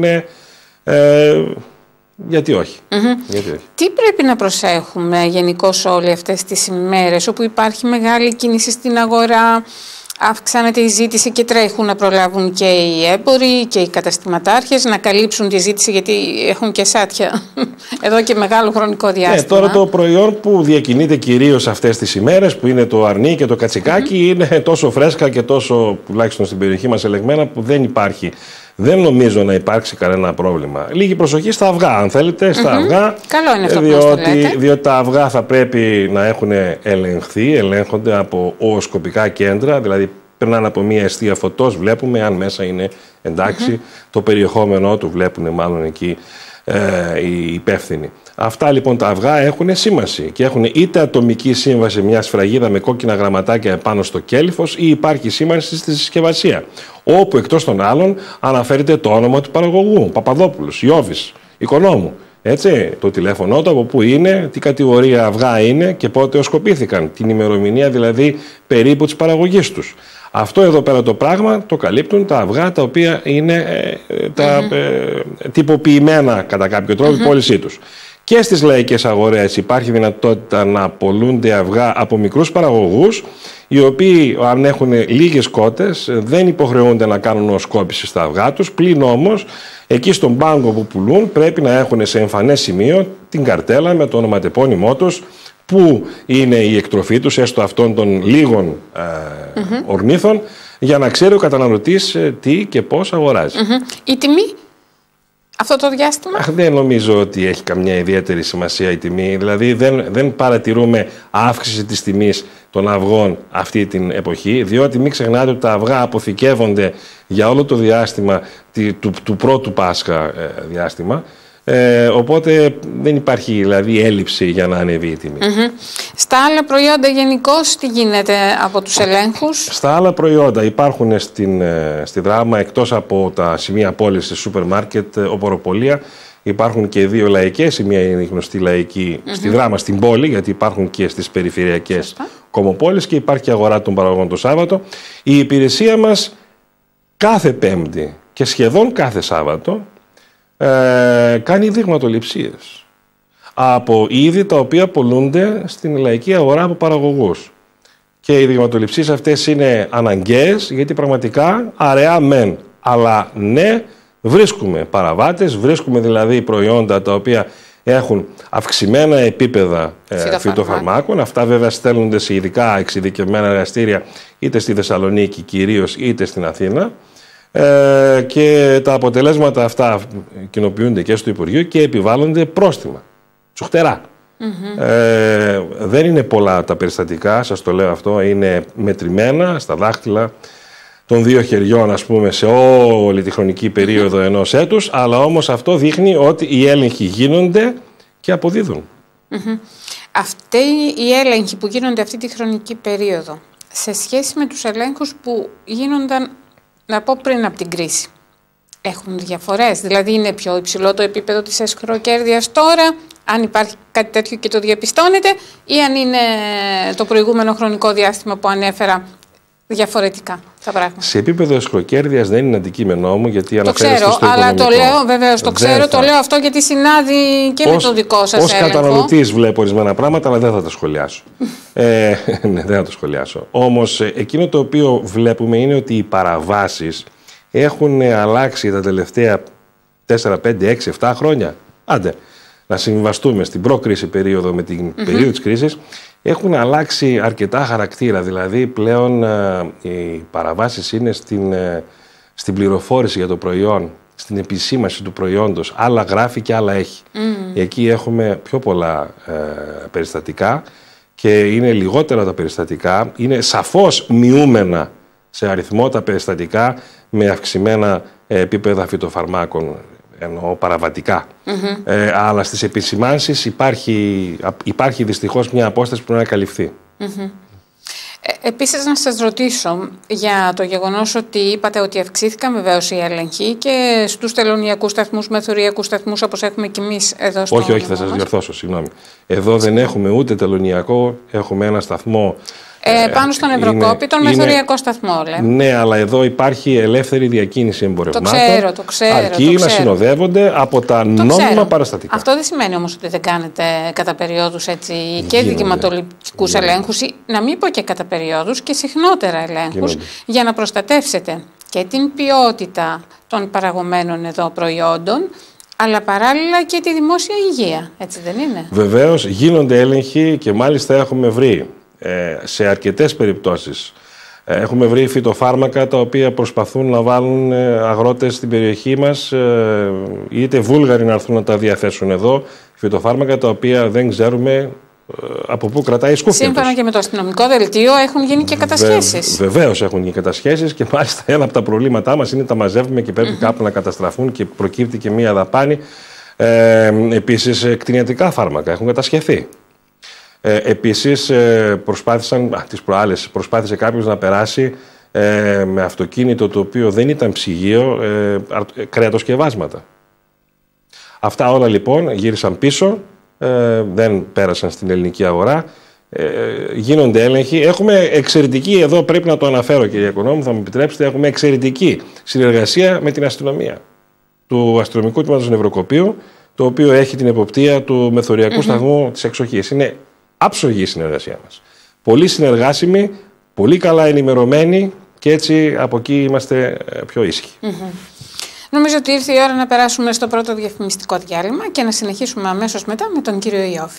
Γιατί όχι. Γιατί όχι. Τι πρέπει να προσέχουμε γενικώς όλοι αυτές τις ημέρες όπου υπάρχει μεγάλη κίνηση στην αγορά, Αυξάνεται η ζήτηση και τρέχουν να προλάβουν και οι έμποροι και οι καταστηματάρχες να καλύψουν τη ζήτηση, γιατί έχουν και σάτια εδώ και μεγάλο χρονικό διάστημα. Τώρα το προϊόν που διακινείται κυρίως αυτές τις ημέρες, που είναι το αρνί και το κατσικάκι, είναι τόσο φρέσκα και τόσο, τουλάχιστον στην περιοχή μας, ελεγμένα, που δεν νομίζω να υπάρξει κανένα πρόβλημα. Λίγη προσοχή στα αυγά, αν θέλετε, στα αυγά. Καλό είναι αυτό που μας το λέτε. Διότι τα αυγά θα πρέπει να έχουν ελεγχθεί, ελέγχονται από οοσκοπικά κέντρα, δηλαδή περνάνε από μια εστία φωτός, βλέπουμε αν μέσα είναι εντάξει, το περιεχόμενό του βλέπουν μάλλον εκεί οι υπεύθυνοι. Αυτά λοιπόν τα αυγά έχουν σήμανση και έχουν είτε ατομική σύμβαση, μια σφραγίδα με κόκκινα γραμματάκια επάνω στο κέλυφος, ή υπάρχει σήμανση στη συσκευασία, όπου εκτός των άλλων αναφέρεται το όνομα του παραγωγού, Παπαδόπουλος, Ιώβης, Οικονόμου. Έτσι, το τηλέφωνο του, από πού είναι, τι κατηγορία αυγά είναι και πότε οσκοπήθηκαν, την ημερομηνία δηλαδή περίπου της παραγωγής τους. Αυτό εδώ πέρα το πράγμα το καλύπτουν τα αυγά τα οποία είναι τυποποιημένα κατά κάποιο τρόπο η πώλησή τους. Και στις λαϊκές αγορές υπάρχει δυνατότητα να πωλούνται αυγά από μικρούς παραγωγούς, οι οποίοι αν έχουν λίγες κότες δεν υποχρεούνται να κάνουν οσκόπηση στα αυγά τους, πλην όμως εκεί στον πάγκο που πουλούν πρέπει να έχουν σε εμφανές σημείο την καρτέλα με το ονοματεπώνυμό τους, που είναι η εκτροφή τους, έστω αυτών των λίγων ορνήθων, για να ξέρει ο καταναλωτής τι και πώς αγοράζει. Η τιμή αυτό το διάστημα? Δεν νομίζω ότι έχει καμιά ιδιαίτερη σημασία η τιμή. Δηλαδή δεν παρατηρούμε αύξηση της τιμής των αυγών αυτή την εποχή, διότι μην ξεχνάτε ότι τα αυγά αποθηκεύονται για όλο το διάστημα του πρώτου Πάσχα διάστημα. Οπότε δεν υπάρχει δηλαδή έλλειψη για να ανεβεί η τιμή. Στα άλλα προϊόντα γενικώς τι γίνεται από τους ελέγχους? Στα άλλα προϊόντα υπάρχουν στη Δράμα, εκτός από τα σημεία πώλησης σούπερ μάρκετ, οποροπολία, υπάρχουν και δύο λαϊκές. Η μία είναι η γνωστή λαϊκή στη Δράμα, στην πόλη, γιατί υπάρχουν και στις περιφερειακές κομμοπόλεις, και υπάρχει και αγορά των παραγωγών το Σάββατο. Η υπηρεσία μας κάθε Πέμπτη και σχεδόν κάθε Σάββατο κάνει δειγματοληψίες από είδη τα οποία πωλούνται στην λαϊκή αγορά από παραγωγούς. Και οι δειγματοληψίες αυτές είναι αναγκαίες, γιατί πραγματικά αραιά μεν, αλλά ναι, βρίσκουμε παραβάτες, βρίσκουμε δηλαδή προϊόντα τα οποία έχουν αυξημένα επίπεδα φυτοφαρμάκων. Αυτά βέβαια στέλνονται σε ειδικά εξειδικευμένα εργαστήρια, είτε στη Θεσσαλονίκη κυρίως, είτε στην Αθήνα. Και τα αποτελέσματα αυτά κοινοποιούνται και στο Υπουργείο και επιβάλλονται πρόστιμα, τσουχτερά. Δεν είναι πολλά τα περιστατικά, σας το λέω αυτό, είναι μετρημένα στα δάχτυλα των δύο χεριών, ας πούμε, σε όλη τη χρονική περίοδο ενός έτους, αλλά όμως αυτό δείχνει ότι οι έλεγχοι γίνονται και αποδίδουν. Αυτοί οι έλεγχοι που γίνονται αυτή τη χρονική περίοδο, σε σχέση με τους ελέγχους που γίνονταν, να πω, πριν από την κρίση, έχουν διαφορές? Δηλαδή είναι πιο υψηλό το επίπεδο της αισχροκέρδειας τώρα, αν υπάρχει κάτι τέτοιο και το διαπιστώνετε, ή αν είναι το προηγούμενο χρονικό διάστημα που ανέφερα διαφορετικά τα πράγματα? Σε επίπεδο αισχροκέρδειας δεν είναι αντικείμενό μου, γιατί αναφέρεστε στο οικονομικό. Αλλά το λέω, βεβαίως το ξέρω, το λέω αυτό γιατί συνάδει και με το δικό σας έλεγχο. Ως καταναλωτής βλέπω ορισμένα πράγματα, αλλά δεν θα τα σχολιάσω. Ναι, δεν θα το σχολιάσω. Όμως εκείνο το οποίο βλέπουμε είναι ότι οι παραβάσεις έχουν αλλάξει τα τελευταία 4, 5, 6, 7 χρόνια. Άντε, να συμβαστούμε στην προ-κρίση περίοδο με την περίοδο της κρίσης, έχουν αλλάξει αρκετά χαρακτήρα. Δηλαδή πλέον οι παραβάσεις είναι στην πληροφόρηση για το προϊόν, στην επισήμαση του προϊόντος. Άλλα γράφει και άλλα έχει. Εκεί έχουμε πιο πολλά περιστατικά και είναι λιγότερα τα περιστατικά. Είναι σαφώς μειούμενα σε αριθμό τα περιστατικά με αυξημένα επίπεδα φυτοφαρμάκων, εννοώ παραβατικά. Αλλά στις επισημάνσεις υπάρχει δυστυχώς μια απόσταση που πρέπει να καλυφθεί. Επίσης να σας ρωτήσω για το γεγονός ότι είπατε ότι αυξήθηκαν βεβαίως οι έλεγχοι και στους τελωνειακούς σταθμούς, μεθοριακούς σταθμούς, όπως έχουμε και εμείς εδώ στο Όχι, θα σας διορθώσω, συγγνώμη. Εδώ δεν έχουμε ούτε τελωνειακό, έχουμε ένα σταθμό Πάνω στον Ευρωκόπη, τον μεθοριακό σταθμό, λέμε. Ναι, αλλά εδώ υπάρχει ελεύθερη διακίνηση εμπορευμάτων. Το ξέρω. Αρκεί να συνοδεύονται από τα νόμιμα παραστατικά. Αυτό δεν σημαίνει όμως ότι δεν κάνετε κατά περιόδους και δικηματολογικούς ελέγχους, ή να μην πω και κατά περιόδους και συχνότερα ελέγχους, για να προστατεύσετε και την ποιότητα των παραγωμένων εδώ προϊόντων, αλλά παράλληλα και τη δημόσια υγεία, έτσι δεν είναι? Βεβαίως γίνονται έλεγχοι και μάλιστα έχουμε βρει σε αρκετές περιπτώσεις. Έχουμε βρει φυτοφάρμακα τα οποία προσπαθούν να βάλουν αγρότες στην περιοχή μας, είτε Βούλγαροι να έρθουν να τα διαθέσουν εδώ, φυτοφάρμακα τα οποία δεν ξέρουμε από πού κρατάει η σκούφια. Σύμφωνα και με το αστυνομικό δελτίο έχουν γίνει και κατασχέσεις. Βεβαίως έχουν γίνει κατασχέσεις και μάλιστα ένα από τα προβλήματά μας είναι τα μαζεύουμε και πρέπει κάπου να καταστραφούν και προκύπτει και μία δαπάνη. Επίσης κτηνιατρικά φάρμακα έχουν κατασχεθεί. Επίσης τις προάλλες προσπάθησε κάποιος να περάσει με αυτοκίνητο το οποίο δεν ήταν ψυγείο κρεατοσκευάσματα. Αυτά όλα λοιπόν γύρισαν πίσω, δεν πέρασαν στην ελληνική αγορά, γίνονται έλεγχοι. Έχουμε εξαιρετική, εδώ πρέπει να το αναφέρω κύριε Οικονόμου, θα μου επιτρέψετε, έχουμε εξαιρετική συνεργασία με την αστυνομία του αστυνομικού τμήματος του Νευροκοπείου, το οποίο έχει την εποπτεία του μεθοριακού σταθμού της εξοχής. Είναι άψογη η συνεργασία μας. Πολύ συνεργάσιμοι, πολύ καλά ενημερωμένοι και έτσι από εκεί είμαστε πιο ήσυχοι. Νομίζω ότι ήρθε η ώρα να περάσουμε στο πρώτο διαφημιστικό διάλειμμα και να συνεχίσουμε αμέσως μετά με τον κύριο Ιώβη.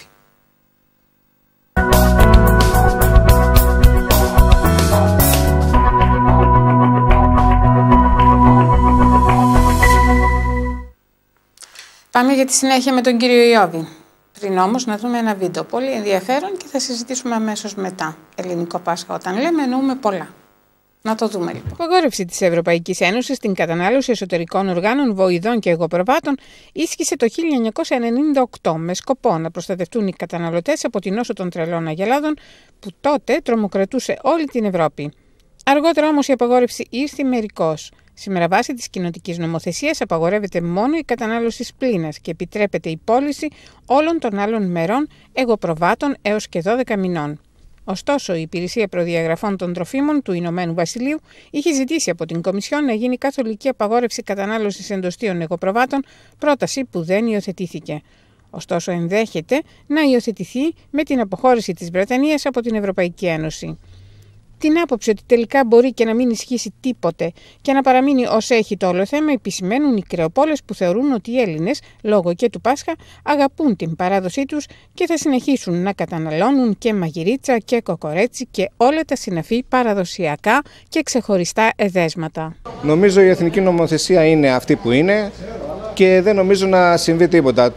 Πάμε για τη συνέχεια με τον κύριο Ιώβη. Πριν όμως να δούμε ένα βίντεο πολύ ενδιαφέρον και θα συζητήσουμε αμέσως μετά. Ελληνικό Πάσχα όταν λέμε εννοούμε πολλά. Να το δούμε λοιπόν. Η απαγόρευση της Ευρωπαϊκής Ένωσης στην κατανάλωση εσωτερικών οργάνων, βοηδών και εγωπροβάτων ίσχυσε το 1998 με σκοπό να προστατευτούν οι καταναλωτές από την νόσο των τρελών αγελάδων που τότε τρομοκρατούσε όλη την Ευρώπη. Αργότερα όμως η απαγόρευση ήρθε μερικώς. Σήμερα βάσει της κοινοτικής νομοθεσίας απαγορεύεται μόνο η κατανάλωση σπλήνας και επιτρέπεται η πώληση όλων των άλλων μερών εγωπροβάτων έως και 12 μηνών. Ωστόσο, η Υπηρεσία Προδιαγραφών των Τροφίμων του Ηνωμένου Βασιλείου είχε ζητήσει από την Κομισιόν να γίνει καθολική απαγόρευση κατανάλωσης εντοστίων εγωπροβάτων, πρόταση που δεν υιοθετήθηκε. Ωστόσο, ενδέχεται να υιοθετηθεί με την αποχώρηση της Βρετανίας από την Ευρωπαϊκή Ένωση. Την άποψη ότι τελικά μπορεί και να μην ισχύσει τίποτε και να παραμείνει ως έχει το όλο θέμα επισημαίνουν οι κρεοπόλες που θεωρούν ότι οι Έλληνες, λόγω και του Πάσχα, αγαπούν την παράδοσή τους και θα συνεχίσουν να καταναλώνουν και μαγειρίτσα και κοκορέτσι και όλα τα συναφή παραδοσιακά και ξεχωριστά εδέσματα. Νομίζω η εθνική νομοθεσία είναι αυτή που είναι και δεν νομίζω να συμβεί τίποτα.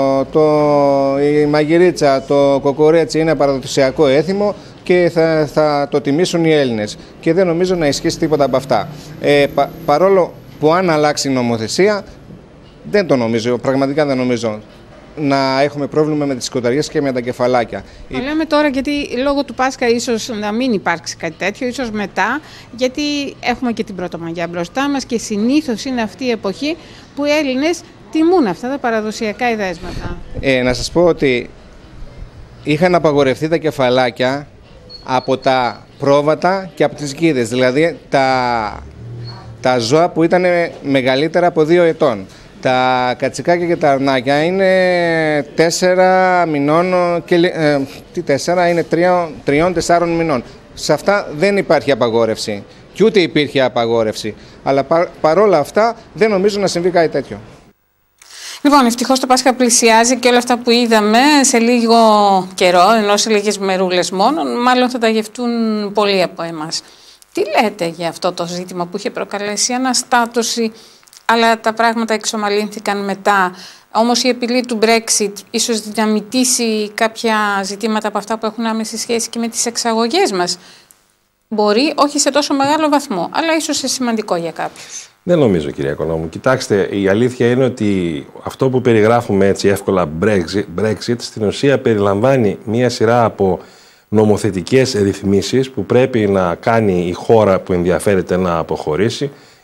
Η μαγειρίτσα, το κοκορέτσι είναι παραδοσιακό έθιμο και θα το τιμήσουν οι Έλληνες και δεν νομίζω να ισχύσει τίποτα από αυτά. Παρόλο που αν αλλάξει η νομοθεσία, δεν το νομίζω, πραγματικά δεν νομίζω να έχουμε πρόβλημα με τις σκοταριές και με τα κεφαλάκια. Το λέμε τώρα γιατί λόγω του Πάσχα ίσως να μην υπάρξει κάτι τέτοιο, ίσως μετά, γιατί έχουμε και την Πρωτομαγιά μπροστά μας και συνήθως είναι αυτή η εποχή που οι Έλληνες τιμούν αυτά τα παραδοσιακά εδέσματα. Να σας πω ότι είχαν απαγορευτεί τα κεφαλάκια από τα πρόβατα και από τις γίδες, δηλαδή τα ζώα που ήταν μεγαλύτερα από 2 ετών. Τα κατσικάκια και τα αρνάκια είναι 4 μηνών και 4 είναι 3-4 μηνών. Σε αυτά δεν υπάρχει απαγόρευση και ούτε υπήρχε απαγόρευση, αλλά παρόλα αυτά δεν νομίζω να συμβεί κάτι τέτοιο. Λοιπόν, ευτυχώς το Πάσχα πλησιάζει και όλα αυτά που είδαμε σε λίγο καιρό, ενώ σε λίγες μερούλες μόνο, μάλλον θα τα γευτούν πολλοί από εμάς. Τι λέτε για αυτό το ζήτημα που είχε προκαλέσει αναστάτωση, αλλά τα πράγματα εξομαλύνθηκαν μετά? Όμως η απειλή του Brexit ίσως δυναμητήσει κάποια ζητήματα από αυτά που έχουν άμεση σχέση και με τις εξαγωγές μας. Μπορεί, όχι σε τόσο μεγάλο βαθμό, αλλά ίσως σε σημαντικό για κάποιους. Δεν νομίζω, κυρία Οικονόμου. Κοιτάξτε, η αλήθεια είναι ότι αυτό που περιγράφουμε έτσι εύκολα Brexit στην ουσία περιλαμβάνει μία σειρά από νομοθετικές ρυθμίσεις που πρέπει να κάνει η χώρα που ενδιαφέρεται να αποχωρήσει,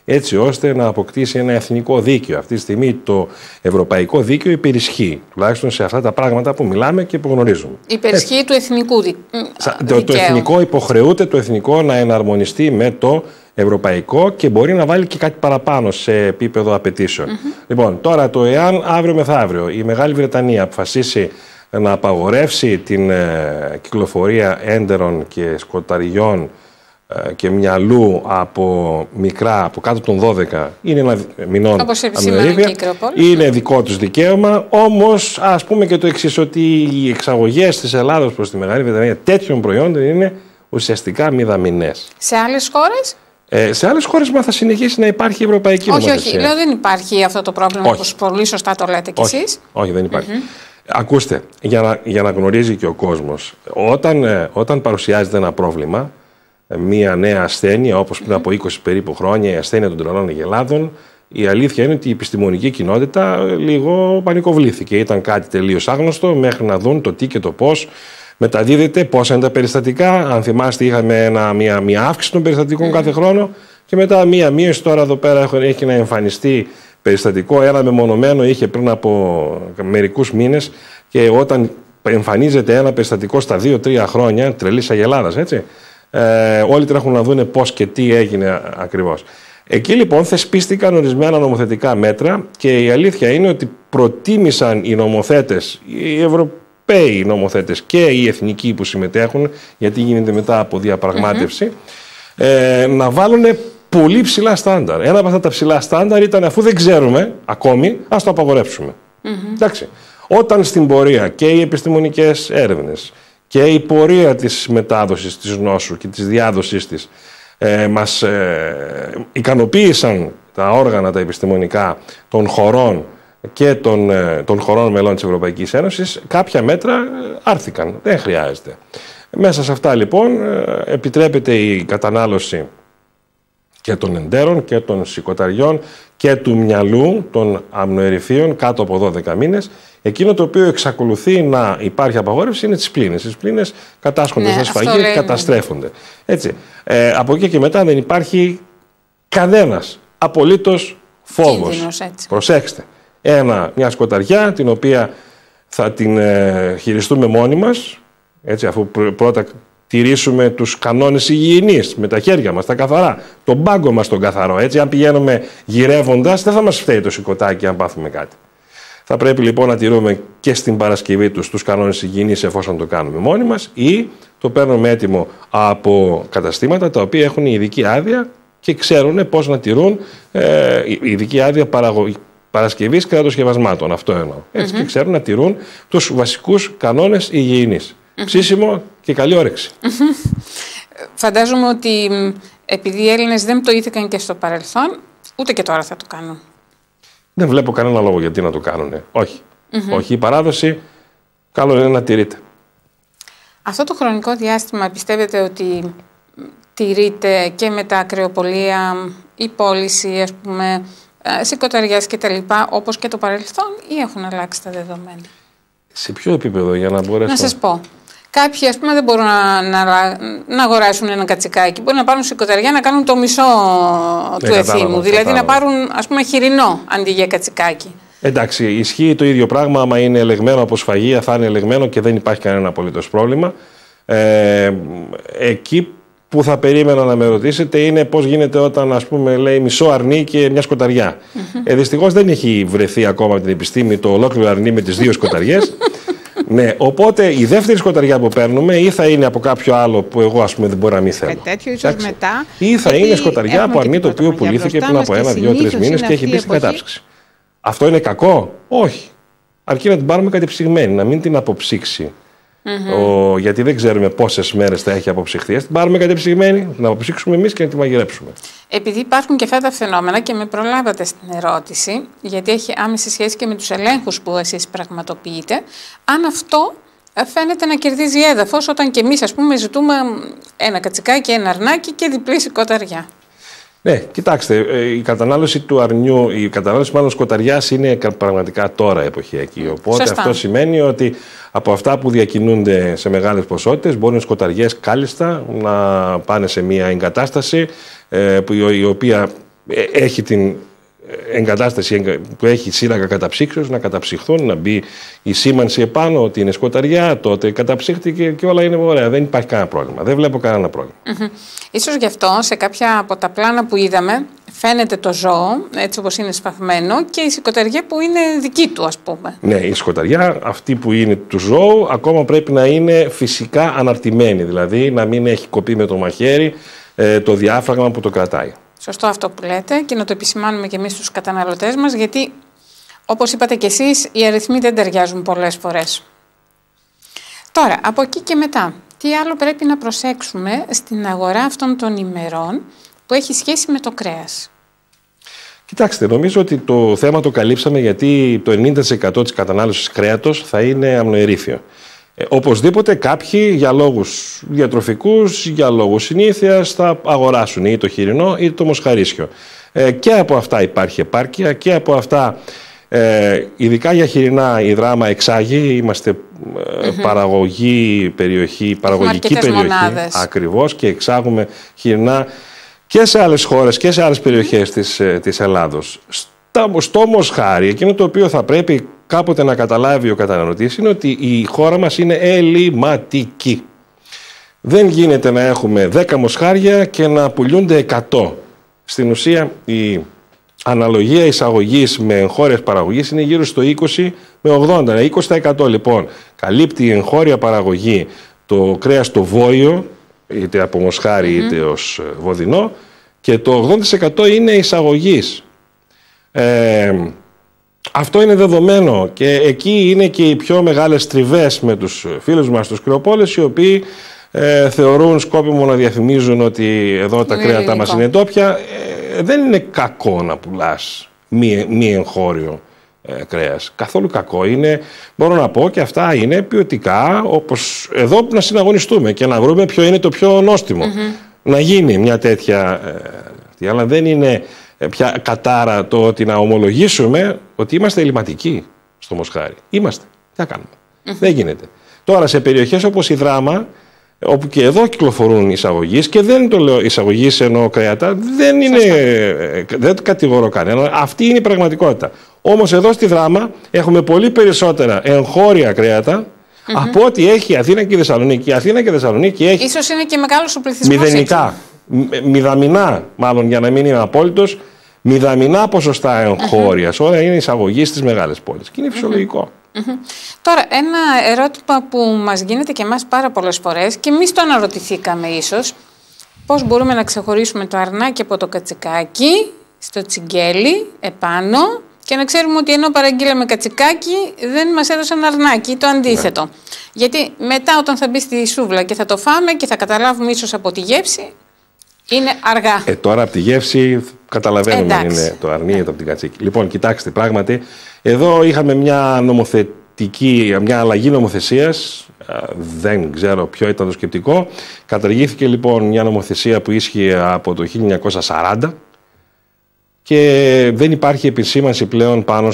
έτσι ώστε να αποκτήσει ένα εθνικό δίκαιο. Αυτή τη στιγμή το ευρωπαϊκό δίκαιο υπερισχύει, τουλάχιστον σε αυτά τα πράγματα που μιλάμε και που γνωρίζουμε. Υπερισχύει του εθνικού δικαίου. Το εθνικό υποχρεούται το εθνικό να εναρμονιστεί με το ευρωπαϊκό και μπορεί να βάλει και κάτι παραπάνω σε επίπεδο απαιτήσεων. Λοιπόν, τώρα το εάν αύριο μεθαύριο η Μεγάλη Βρετανία αποφασίσει να απαγορεύσει την κυκλοφορία έντερων και σκοταριών και μυαλού από μικρά, από κάτω των 12 είναι ένα μηνών αμερίδια, είναι δικό τους δικαίωμα. Όμως ας πούμε και το εξής, ότι οι εξαγωγές της Ελλάδος προς τη Μεγάλη Βρετανία τέτοιων προϊόντων είναι ουσιαστικά μηδαμινές. Σε άλλες χώρες? Σε άλλες χώρες θα συνεχίσει να υπάρχει η ευρωπαϊκή νομοθεσία. Όχι, λέω δεν υπάρχει αυτό το πρόβλημα, όπως πολύ σωστά το λέτε κι εσείς. Όχι, δεν υπάρχει. Ακούστε, για να γνωρίζει και ο κόσμος, όταν παρουσιάζεται ένα πρόβλημα, μία νέα ασθένεια, όπως πριν από 20 περίπου χρόνια, η ασθένεια των τρελών αγελάδων, η αλήθεια είναι ότι η επιστημονική κοινότητα λίγο πανικοβλήθηκε. Ήταν κάτι τελείως άγνωστο μέχρι να δουν το τι και το πώς μεταδίδεται, πόσα είναι τα περιστατικά. Αν θυμάστε, είχαμε μία αύξηση των περιστατικών κάθε χρόνο και μετά μία μείωση. Τώρα εδώ πέρα έχει να εμφανιστεί περιστατικό. Ένα μεμονωμένο είχε πριν από μερικούς μήνες και όταν εμφανίζεται ένα περιστατικό στα 2-3 χρόνια τρελής αγελάδας, έτσι. Όλοι τρέχουν να δούνε πώς και τι έγινε ακριβώς. Εκεί λοιπόν θεσπίστηκαν ορισμένα νομοθετικά μέτρα και η αλήθεια είναι ότι προτίμησαν οι νομοθέτες, οι Ευρωπαίοι νομοθέτες και οι εθνικοί που συμμετέχουν, γιατί γίνεται μετά από διαπραγμάτευση, να βάλουν πολύ ψηλά στάνταρ. Ένα από αυτά τα ψηλά στάνταρ ήταν, αφού δεν ξέρουμε ακόμη, ας το απαγορεύσουμε. Εντάξει. Όταν στην πορεία και οι επιστημονικές έρευνες και η πορεία της μετάδοσης της νόσου και της διάδοσης της μας ικανοποίησαν τα όργανα τα επιστημονικά των χωρών και των χωρών μελών της Ευρωπαϊκής Ένωσης, κάποια μέτρα άρθηκαν. Δεν χρειάζεται. Μέσα σε αυτά λοιπόν επιτρέπεται η κατανάλωση και των εντέρων και των σηκωταριών και του μυαλού των αμνοερυθείων κάτω από 12 μήνες. Εκείνο το οποίο εξακολουθεί να υπάρχει απαγόρευση είναι τις πλήνες. Οι πλήνες κατάσχονται στα σφαγεία και καταστρέφονται. Έτσι. Από εκεί και μετά δεν υπάρχει κανένας απολύτως φόβος. Προσέξτε. Μια σκοταριά την οποία θα την χειριστούμε μόνοι μας, έτσι, αφού πρώτα τηρήσουμε τους κανόνες υγιεινής με τα χέρια μας, τα καθαρά, τον πάγκο μας τον καθαρό. Έτσι, αν πηγαίνουμε γυρεύοντας, δεν θα μας φταίει το σηκωτάκι αν πάθουμε κάτι. Θα πρέπει λοιπόν να τηρούμε και στην Παρασκευή τους κανόνες υγιεινής εφόσον το κάνουμε μόνοι μας, ή το παίρνουμε έτοιμο από καταστήματα τα οποία έχουν ειδική άδεια και ξέρουν πώς να τηρούν ειδική άδεια παρασκευής κρεατοσκευασμάτων. Αυτό εννοώ. Έτσι, και ξέρουν να τηρούν τους βασικούς κανόνες υγιεινής. Ψήσιμο και καλή όρεξη. Φαντάζομαι ότι επειδή οι Έλληνες δεν πτωήθηκαν και στο παρελθόν, ούτε και τώρα θα το κάνουν. Δεν βλέπω κανένα λόγο γιατί να το κάνουν. Όχι. Όχι, η παράδοση καλό είναι να τηρείται. Αυτό το χρονικό διάστημα πιστεύετε ότι τηρείται και με τα ακρεοπολία, η πώληση, ας πούμε, σηκωταριάς και τα λοιπά, όπως και το παρελθόν, ή έχουν αλλάξει τα δεδομένα? Σε ποιο επίπεδο, για να μπορέσω να σας πω. Κάποιοι, ας πούμε, δεν μπορούν να αγοράσουν ένα κατσικάκι. Μπορεί να πάρουν σηκωταριά να κάνουν το μισό του εθήμου. Δηλαδή να πάρουν, ας πούμε, χοιρινό αντί για κατσικάκι. Εντάξει, ισχύει το ίδιο πράγμα. Άμα είναι ελεγμένο από σφαγεία, θα είναι ελεγμένο και δεν υπάρχει κανένα απολύτως πρόβλημα. Εκεί που θα περίμενα να με ρωτήσετε είναι πώς γίνεται όταν, ας πούμε, λέει μισό αρνί και μια σκοταριά. Δυστυχώς δεν έχει βρεθεί ακόμα από την επιστήμη το ολόκληρο αρνί με τις δύο σκοταριές. Ναι, οπότε η δεύτερη σκοταριά που παίρνουμε ή θα είναι από κάποιο άλλο που εγώ, ας πούμε, δεν μπορώ να μην θέλω. Μετά, ή θα είναι σκοταριά από αρνί το οποίο πουλήθηκε πριν από 1, 2, 3 μήνες και έχει μπει στην κατάψυξη. Αυτό είναι κακό? Όχι. Αρκεί να την πάρουμε κατεψυγμένη, να μην την αποψύξει. Γιατί δεν ξέρουμε πόσες μέρες θα έχει αποψυχθεί. Την πάρουμε κατεψυγμένη, να την αποψύξουμε εμείς και να τη μαγειρέψουμε. Επειδή υπάρχουν και αυτά τα φαινόμενα και με προλάβατε στην ερώτηση, γιατί έχει άμεση σχέση και με τους ελέγχους που εσείς πραγματοποιείτε, αν αυτό φαίνεται να κερδίζει έδαφος όταν και εμείς, ας πούμε, ζητούμε ένα κατσικάκι, ένα αρνάκι και διπλή σηκωταριά. Ναι, κοιτάξτε, η κατανάλωση του αρνιού, η κατανάλωση μάλλον σκοταριάς είναι πραγματικά τώρα εποχιακή. Οπότε αυτό σημαίνει ότι από αυτά που διακινούνται σε μεγάλες ποσότητες μπορούν οι σκοταριές κάλλιστα να πάνε σε μια εγκατάσταση η οποία έχει την εγκατάσταση που έχει σύραγγα καταψύξεως να καταψυχθούν, να μπει η σήμανση επάνω ότι είναι σκοταριά, τότε καταψύχτηκε και όλα είναι ωραία. Δεν υπάρχει κανένα πρόβλημα. Δεν βλέπω κανένα πρόβλημα. Ίσως γι' αυτό σε κάποια από τα πλάνα που είδαμε φαίνεται το ζώο έτσι όπως είναι σφαγμένο και η σκοταριά που είναι δική του, ας πούμε. Ναι, η σκοταριά αυτή που είναι του ζώου ακόμα πρέπει να είναι φυσικά αναρτημένη, δηλαδή να μην έχει κοπεί με το μαχαίρι το διάφραγμα που το κρατάει. Σωστό αυτό που λέτε και να το επισημάνουμε και εμείς στους καταναλωτές μας, γιατί όπως είπατε και εσείς οι αριθμοί δεν ταιριάζουν πολλές φορές. Τώρα, από εκεί και μετά, τι άλλο πρέπει να προσέξουμε στην αγορά αυτών των ημερών που έχει σχέση με το κρέας? Κοιτάξτε, νομίζω ότι το θέμα το καλύψαμε, γιατί το 90% της κατανάλωσης κρέατος θα είναι αμνοερήφιο. Οπωσδήποτε κάποιοι για λόγους διατροφικούς, για λόγους συνήθειας θα αγοράσουν ή το χοιρινό ή το μοσχαρίσιο. Και από αυτά υπάρχει επάρκεια και από αυτά, ειδικά για χοιρινά, η Δράμα εξάγει, είμαστε παραγωγική περιοχή, μονάδες. Ακριβώς, και εξάγουμε χοιρινά και σε άλλες χώρες και σε άλλες περιοχές της Ελλάδος. Στο μοσχάρι, εκείνο το οποίο θα πρέπει κάποτε να καταλάβει ο καταναλωτής είναι ότι η χώρα μας είναι ελληματική. Δεν γίνεται να έχουμε 10 μοσχάρια και να πουλούνται 100. Στην ουσία η αναλογία εισαγωγής με εγχώριας παραγωγής είναι γύρω στο 20 με 80. 20% λοιπόν καλύπτει η εγχώρια παραγωγή το κρέας το βόηο, είτε από μοσχάρι είτε ως βοδινό, και το 80% είναι εισαγωγής. Αυτό είναι δεδομένο και εκεί είναι και οι πιο μεγάλες τριβές με τους φίλους μας τους κρεοπόλες, οι οποίοι θεωρούν σκόπιμο να διαφημίζουν ότι εδώ τα κρέατα μας είναι ντόπια. Δεν είναι κακό να πουλάς μη εγχώριο κρέας. Καθόλου κακό είναι. Μπορώ να πω και αυτά είναι ποιοτικά, όπως εδώ να συναγωνιστούμε και να βρούμε ποιο είναι το πιο νόστιμο. Να γίνει μια τέτοια, αλλά δεν είναι πια κατάρα το ότι να ομολογήσουμε ότι είμαστε ελληματικοί στο μοσχάρι. Είμαστε. Τι θα κάνουμε. Δεν γίνεται. Τώρα σε περιοχές όπως η Δράμα, όπου και εδώ κυκλοφορούν εισαγωγείς, και δεν το λέω εισαγωγείς εννοώ κρέατα, δεν κατηγορώ κανένα. Αυτή είναι η πραγματικότητα. Όμως εδώ στη Δράμα έχουμε πολύ περισσότερα εγχώρια κρέατα από ό,τι έχει η Αθήνα και η Θεσσαλονίκη. Η Αθήνα και η Θεσσαλονίκη έχει. Ίσως είναι και μεγάλος ο πληθυσμός. Μηδενικά. Μηδαμινά, μάλλον για να μην είμαι απόλυτος, μηδαμινά ποσοστά εγχώριας. Όλα είναι εισαγωγή στις μεγάλες πόλεις. Και είναι φυσιολογικό. Τώρα, ένα ερώτημα που μας γίνεται και εμάς πάρα πολλές φορές και εμείς το αναρωτηθήκαμε ίσως, πώς μπορούμε να ξεχωρίσουμε το αρνάκι από το κατσικάκι στο τσιγκέλι επάνω και να ξέρουμε ότι ενώ παραγγείλαμε κατσικάκι δεν μας έδωσαν αρνάκι, το αντίθετο. Γιατί μετά όταν θα μπει στη σούβλα και θα το φάμε και θα καταλάβουμε ίσως από τη γεύση, είναι αργά. Τώρα από τη γεύση καταλαβαίνουμε αν είναι το αρνί ή από την κατσίκι. Λοιπόν, κοιτάξτε, πράγματι, εδώ είχαμε μια αλλαγή νομοθεσίας. Δεν ξέρω ποιο ήταν το σκεπτικό. Καταργήθηκε λοιπόν μια νομοθεσία που ίσχυε από το 1940 και δεν υπάρχει επισήμανση πλέον πάνω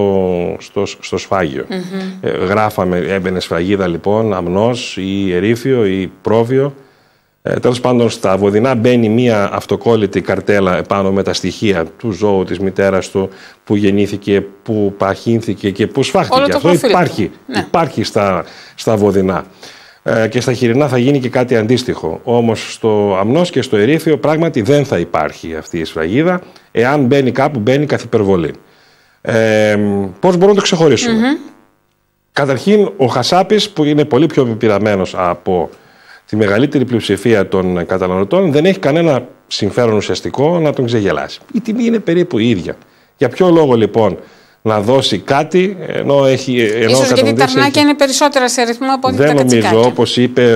στο σφάγιο. Γράφαμε, έμπαινε σφραγίδα λοιπόν, αμνός ή ερήφιο ή πρόβιο. Τέλος πάντων, στα βοδινά μπαίνει μία αυτοκόλλητη καρτέλα επάνω με τα στοιχεία του ζώου, της μητέρας του, που γεννήθηκε, που παχύνθηκε και που σφάχτηκε. Αυτό υπάρχει στα βοδινά. Και στα χοιρινά θα γίνει και κάτι αντίστοιχο. Όμως στο αμνός και στο ερήφιο πράγματι δεν θα υπάρχει αυτή η σφραγίδα. Εάν μπαίνει κάπου, μπαίνει καθ' υπερβολή. Πώς μπορούμε να το ξεχωρίσουμε? Καταρχήν, ο χασάπης, που είναι πολύ πιο πεπειραμένος από τη μεγαλύτερη πλειοψηφία των καταναλωτών, δεν έχει κανένα συμφέρον ουσιαστικό να τον ξεγελάσει. Η τιμή είναι περίπου η ίδια. Για ποιο λόγο λοιπόν να δώσει κάτι ενώ έχει. Ίσως γιατί τα αρνάκια είναι περισσότερα σε αριθμό από ό,τι τα κατσικάκια. Δεν νομίζω, όπως είπε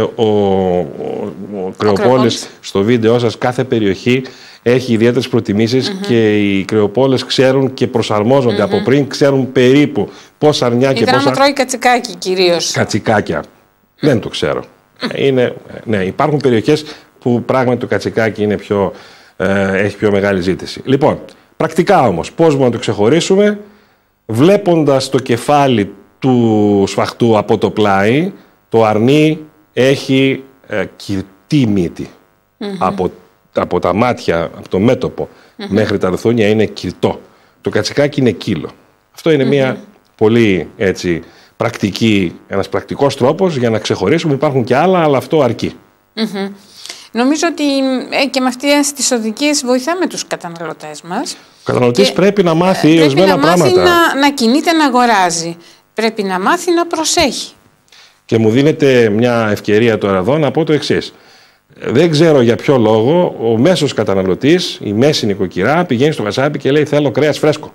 ο Κρεοπόλης στο βίντεο σας, κάθε περιοχή έχει ιδιαίτερες προτιμήσεις και οι κρεοπόλες ξέρουν και προσαρμόζονται από πριν, ξέρουν περίπου πόσα αρνιά και πόσα. Η Δράμα τρώει κατσικάκι κυρίως. Κατσικάκια. Δεν το ξέρω. Ναι, υπάρχουν περιοχές που πράγματι το κατσικάκι είναι έχει πιο μεγάλη ζήτηση. Λοιπόν, πρακτικά όμως, πώς μπορούμε να το ξεχωρίσουμε? Βλέποντας το κεφάλι του σφαχτού από το πλάι, το αρνί έχει κυρτή μύτη. Από από τα μάτια, από το μέτωπο μέχρι τα ρουθούνια είναι κιλτό. Το κατσικάκι είναι κύλο. Αυτό είναι μια πολύ έτσι ένας πρακτικός τρόπος για να ξεχωρίσουμε. Υπάρχουν και άλλα, αλλά αυτό αρκεί. Νομίζω ότι και με αυτές τις οδηγίες βοηθάμε τους καταναλωτές μας. Ο καταναλωτής πρέπει να μάθει ορισμένα πράγματα. Πρέπει να μάθει να κινείται, να αγοράζει. Πρέπει να μάθει να προσέχει. Και μου δίνεται μια ευκαιρία τώρα εδώ να πω το εξής. Δεν ξέρω για ποιο λόγο ο μέσος καταναλωτής, η μέση νοικοκυρά, πηγαίνει στο κασάπι και λέει θέλω κρέας φρέσκο.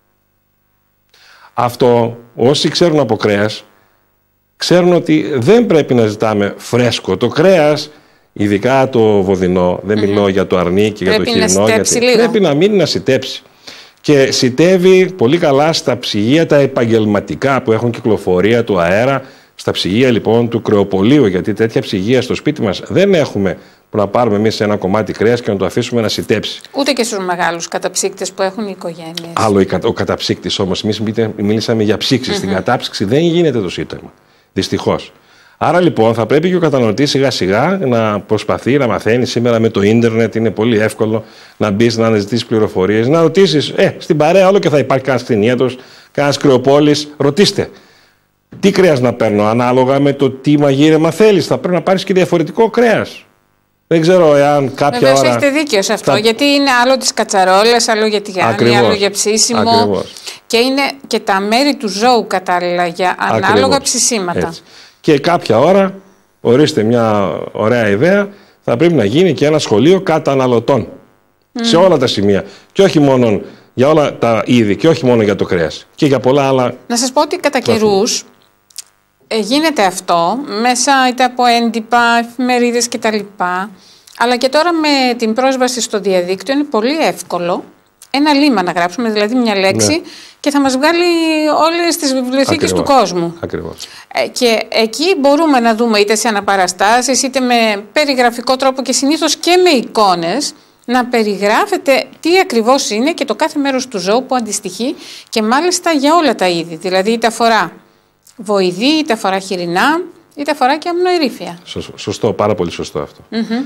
Αυτό όσοι ξέρουν από κρέας ξέρουν ότι δεν πρέπει να ζητάμε φρέσκο. Το κρέας, ειδικά το βοδινό, δεν μιλώ για το αρνί και πρέπει για το χοιρινό, γιατί λίγο. πρέπει να μείνει να σιτέψει. Και σιτεύει πολύ καλά στα ψυγεία τα επαγγελματικά που έχουν κυκλοφορία του αέρα, στα ψυγεία λοιπόν του κρεοπολίου, γιατί τέτοια ψυγεία στο σπίτι μας δεν έχουμε που να πάρουμε εμείς ένα κομμάτι κρέας και να το αφήσουμε να σιτέψει. Ούτε και στους μεγάλους καταψύκτες που έχουν οι οικογένειες. Άλλο ο καταψύκτης όμως. Εμείς μιλήσαμε για ψήξη. Στην κατάψυξη δεν γίνεται το σύνταγμα. Δυστυχώς. Άρα λοιπόν θα πρέπει και ο καταναλωτής σιγά σιγά να προσπαθεί να μαθαίνει. Σήμερα με το ίντερνετ είναι πολύ εύκολο να μπεις, να αναζητήσεις πληροφορίες, να ρωτήσεις. Στην παρέα όλο και θα υπάρχει κανένας κτηνίατος, κανένας κρεοπόλης. Ρωτήστε. Τι κρέας να παίρνω, ανάλογα με το τι μαγείρεμα θέλεις. Θα πρέπει να πάρεις και διαφορετικό κρέας. Δεν ξέρω εάν κάποια Βεβαίως ώρα... έχετε δίκιο σε αυτό, γιατί είναι άλλο τις κατσαρόλες, άλλο για τηγάνι, άλλο για ψήσιμο. Ακριβώς. Και είναι και τα μέρη του ζώου κατάλληλα για ανάλογα ψησίματα. Έτσι. Και κάποια ώρα, ορίστε μια ωραία ιδέα, θα πρέπει να γίνει και ένα σχολείο καταναλωτών. Σε όλα τα σημεία. Και όχι μόνο για όλα τα είδη, και όχι μόνο για το κρέας. Και για πολλά άλλα. Να σας πω ότι κατά καιρούς γίνεται αυτό μέσα είτε από έντυπα, εφημερίδες κτλ. Αλλά και τώρα με την πρόσβαση στο διαδίκτυο είναι πολύ εύκολο ένα λίμα να γράψουμε, δηλαδή μια λέξη, και θα μας βγάλει όλες τις βιβλιοθήκες του κόσμου. Ακριβώς. Και εκεί μπορούμε να δούμε είτε σε αναπαραστάσεις είτε με περιγραφικό τρόπο και συνήθως και με εικόνες να περιγράφεται τι ακριβώς είναι και το κάθε μέρος του ζώου που αντιστοιχεί, και μάλιστα για όλα τα είδη. Δηλαδή είτε αφορά βοηδή, είτε αφορά χοιρινά, είτε αφορά και αμνοερήφια. Σωστό, πάρα πολύ σωστό αυτό.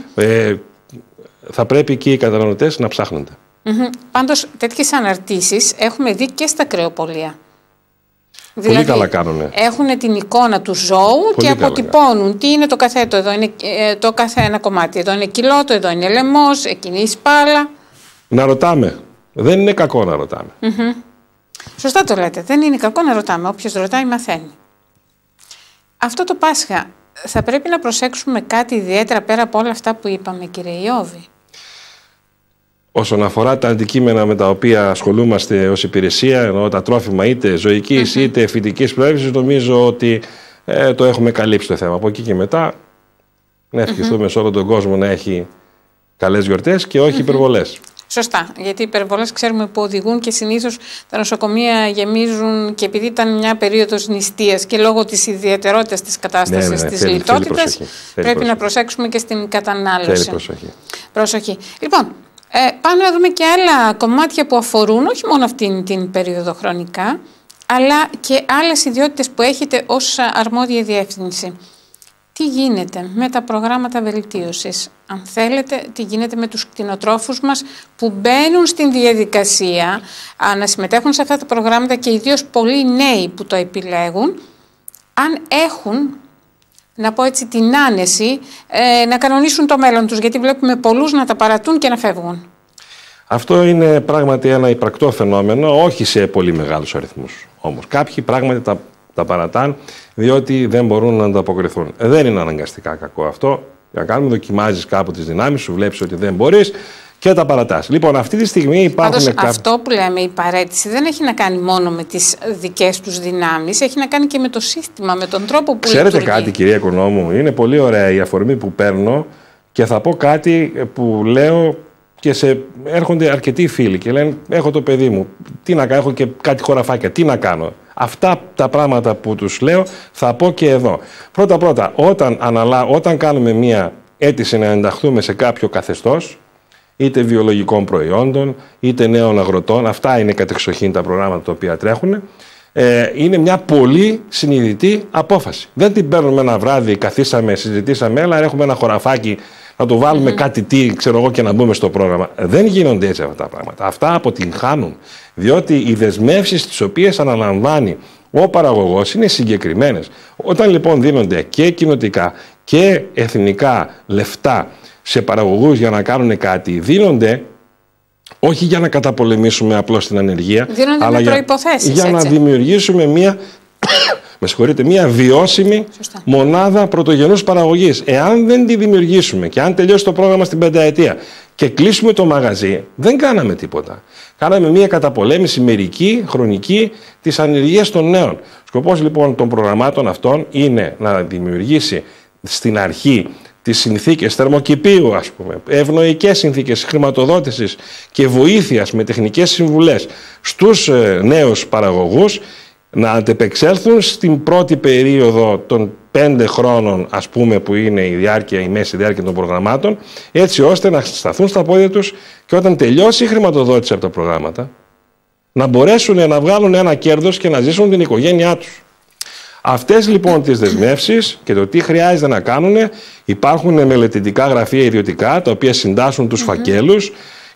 Θα πρέπει και οι καταναλωτές να ψάχνονται. Πάντως τέτοιες αναρτήσεις έχουμε δει και στα κρεοπολία. Πολύ Δηλαδή, καλά κάνουνε. Έχουν την εικόνα του ζώου Πολύ και καλά αποτυπώνουν τι είναι το καθέτο. Εδώ είναι το κάθε ένα κομμάτι. Εδώ είναι κιλότο, εδώ είναι λαιμός, εκείνη η σπάλα. Να ρωτάμε. Δεν είναι κακό να ρωτάμε. Σωστά το λέτε. Δεν είναι κακό να ρωτάμε. Όποιος ρωτάει μαθαίνει. Αυτό το Πάσχα θα πρέπει να προσέξουμε κάτι ιδιαίτερα πέρα από όλα αυτά που είπαμε, κύριε Ιώβη? Όσον αφορά τα αντικείμενα με τα οποία ασχολούμαστε ως υπηρεσία, εννοώ τα τρόφιμα είτε ζωικής είτε φυτικής προέλευσης, νομίζω ότι το έχουμε καλύψει το θέμα. Από εκεί και μετά να ευχηθούμε σε όλο τον κόσμο να έχει καλές γιορτές και όχι υπερβολές. Σωστά, γιατί οι υπερβολές ξέρουμε που οδηγούν και συνήθως τα νοσοκομεία γεμίζουν, και επειδή ήταν μια περίοδος νηστείας και λόγω της ιδιαιτερότητας της κατάστασης της λιτότητας, πρέπει να προσέξουμε και στην κατανάλωση. Θέλει προσοχή. Λοιπόν, πάμε να δούμε και άλλα κομμάτια που αφορούν όχι μόνο αυτήν την περίοδο χρονικά, αλλά και άλλες ιδιότητες που έχετε ως αρμόδια διεύθυνση. Τι γίνεται με τα προγράμματα βελτίωσης, αν θέλετε, τι γίνεται με τους κτηνοτρόφους μας που μπαίνουν στην διαδικασία να συμμετέχουν σε αυτά τα προγράμματα, και ιδίως πολλοί νέοι που το επιλέγουν, αν έχουν, να πω έτσι, την άνεση να κανονίσουν το μέλλον τους, γιατί βλέπουμε πολλούς να τα παρατούν και να φεύγουν. Αυτό είναι πράγματι ένα υπαρκτό φαινόμενο, όχι σε πολύ μεγάλους αριθμούς όμως. Κάποιοι πράγματι τα παρατάν διότι δεν μπορούν να ανταποκριθούν. Δεν είναι αναγκαστικά κακό αυτό. Για να κάνουμε, δοκιμάζεις κάπου τις δυνάμεις σου, βλέπεις ότι δεν μπορείς και τα παρατάς. Λοιπόν, αυτή τη στιγμή υπάρχουν. Αυτό που λέμε, η παρέτηση, δεν έχει να κάνει μόνο με τις δικές τους δυνάμεις, έχει να κάνει και με το σύστημα, με τον τρόπο που Ξέρετε λειτουργεί. κάτι, κυρία Οικονόμου, είναι πολύ ωραία η αφορμή που παίρνω και θα πω κάτι που λέω και έρχονται αρκετοί φίλοι και λένε: έχω το παιδί μου, τι να κάνω, έχω και κάτι χωραφάκια, τι να κάνω. Αυτά τα πράγματα που τους λέω θα πω και εδώ. Πρώτα-πρώτα, όταν κάνουμε μία αίτηση να ενταχθούμε σε κάποιο καθεστώς, είτε βιολογικών προϊόντων, είτε νέων αγροτών, αυτά είναι κατεξοχήν τα προγράμματα τα οποία τρέχουν, είναι μια πολύ συνειδητή απόφαση. Δεν την παίρνουμε ένα βράδυ, καθίσαμε, συζητήσαμε, έλα έχουμε ένα χωραφάκι να το βάλουμε κάτι τι, ξέρω εγώ, και να μπούμε στο πρόγραμμα. Δεν γίνονται έτσι αυτά τα πράγματα. Αυτά αποτυγχάνουν. Διότι οι δεσμεύσεις τις οποίες αναλαμβάνει ο παραγωγός είναι συγκεκριμένες. Όταν λοιπόν δίνονται και κοινοτικά και εθνικά λεφτά σε παραγωγούς για να κάνουν κάτι, δίνονται όχι για να καταπολεμήσουμε απλώς την ανεργία, δίνονται αλλά με προϋποθέσεις, για να δημιουργήσουμε μια βιώσιμη μονάδα πρωτογενούς παραγωγής. Εάν δεν τη δημιουργήσουμε και αν τελειώσει το πρόγραμμα στην 5ετία και κλείσουμε το μαγαζί, δεν κάναμε τίποτα. Κάναμε μια καταπολέμηση μερική, χρονική της ανεργίας των νέων. Σκοπός λοιπόν των προγραμμάτων αυτών είναι να δημιουργήσει στην αρχή τις συνθήκες θερμοκηπίου, ας πούμε, ευνοϊκές συνθήκες χρηματοδότησης και βοήθειας με τεχνικές συμβουλές στους νέους παραγωγούς να αντεπεξέλθουν στην πρώτη περίοδο των 5 χρόνων, ας πούμε, που είναι η μέση διάρκεια των προγραμμάτων, έτσι ώστε να σταθούν στα πόδια τους και όταν τελειώσει η χρηματοδότηση από τα προγράμματα να μπορέσουν να βγάλουν ένα κέρδος και να ζήσουν την οικογένειά τους. Αυτές λοιπόν τις δεσμεύσεις και το τι χρειάζεται να κάνουν, υπάρχουν μελετητικά γραφεία ιδιωτικά τα οποία συντάσσουν τους φακέλους.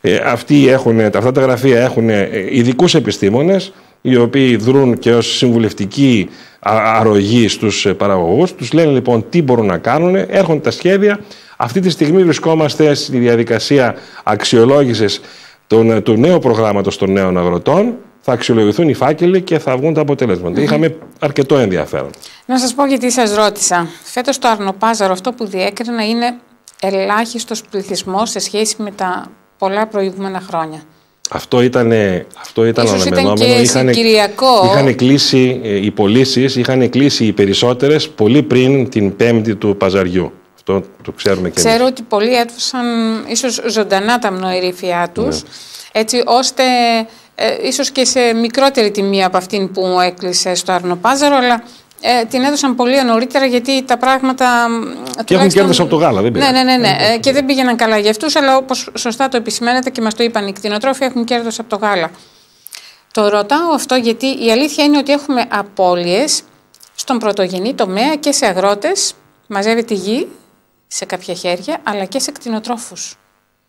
Αυτά τα γραφεία έχουν ειδικούς επιστήμονες οι οποίοι δρούν και ως συμβουλευτική αρρωγή στους παραγωγούς. Τους λένε λοιπόν τι μπορούν να κάνουν, έρχονται τα σχέδια. Αυτή τη στιγμή βρισκόμαστε στη διαδικασία αξιολόγησης του νέου προγράμματος των νέων αγροτών. Θα αξιολογηθούν οι φάκελοι και θα βγουν τα αποτελέσματα. Είχαμε αρκετό ενδιαφέρον. Να σας πω γιατί σας ρώτησα. Φέτος το αρνοπάζαρο αυτό που διέκρινα είναι ελάχιστος πληθυσμός σε σχέση με τα πολλά προηγούμενα χρόνια. Αυτό ήταν αναμενόμενο. Είχαν κλείσει οι πωλήσεις, είχαν κλείσει οι περισσότερες πολύ πριν την Πέμπτη του παζαριού. Αυτό το ξέρουμε και εμείς. Ξέρω ότι πολλοί έδωσαν ίσως ζωντανά τα μνοηρήφια τους, έτσι ώστε ίσως και σε μικρότερη τιμή από αυτήν που έκλεισε στο αρνοπάζαρο, αλλά την έδωσαν πολύ νωρίτερα γιατί τα πράγματα. Και έχουν κέρδος από το γάλα, δεν πήγαιναν. Ναι. Και δεν πήγαιναν καλά για αυτούς, αλλά όπως σωστά το επισημαίνετε και μας το είπαν οι κτηνοτρόφοι, έχουν κέρδος από το γάλα. Το ρωτάω αυτό γιατί η αλήθεια είναι ότι έχουμε απώλειες στον πρωτογενή τομέα και σε αγρότες, μαζεύεται γη σε κάποια χέρια, αλλά και σε κτηνοτρόφους.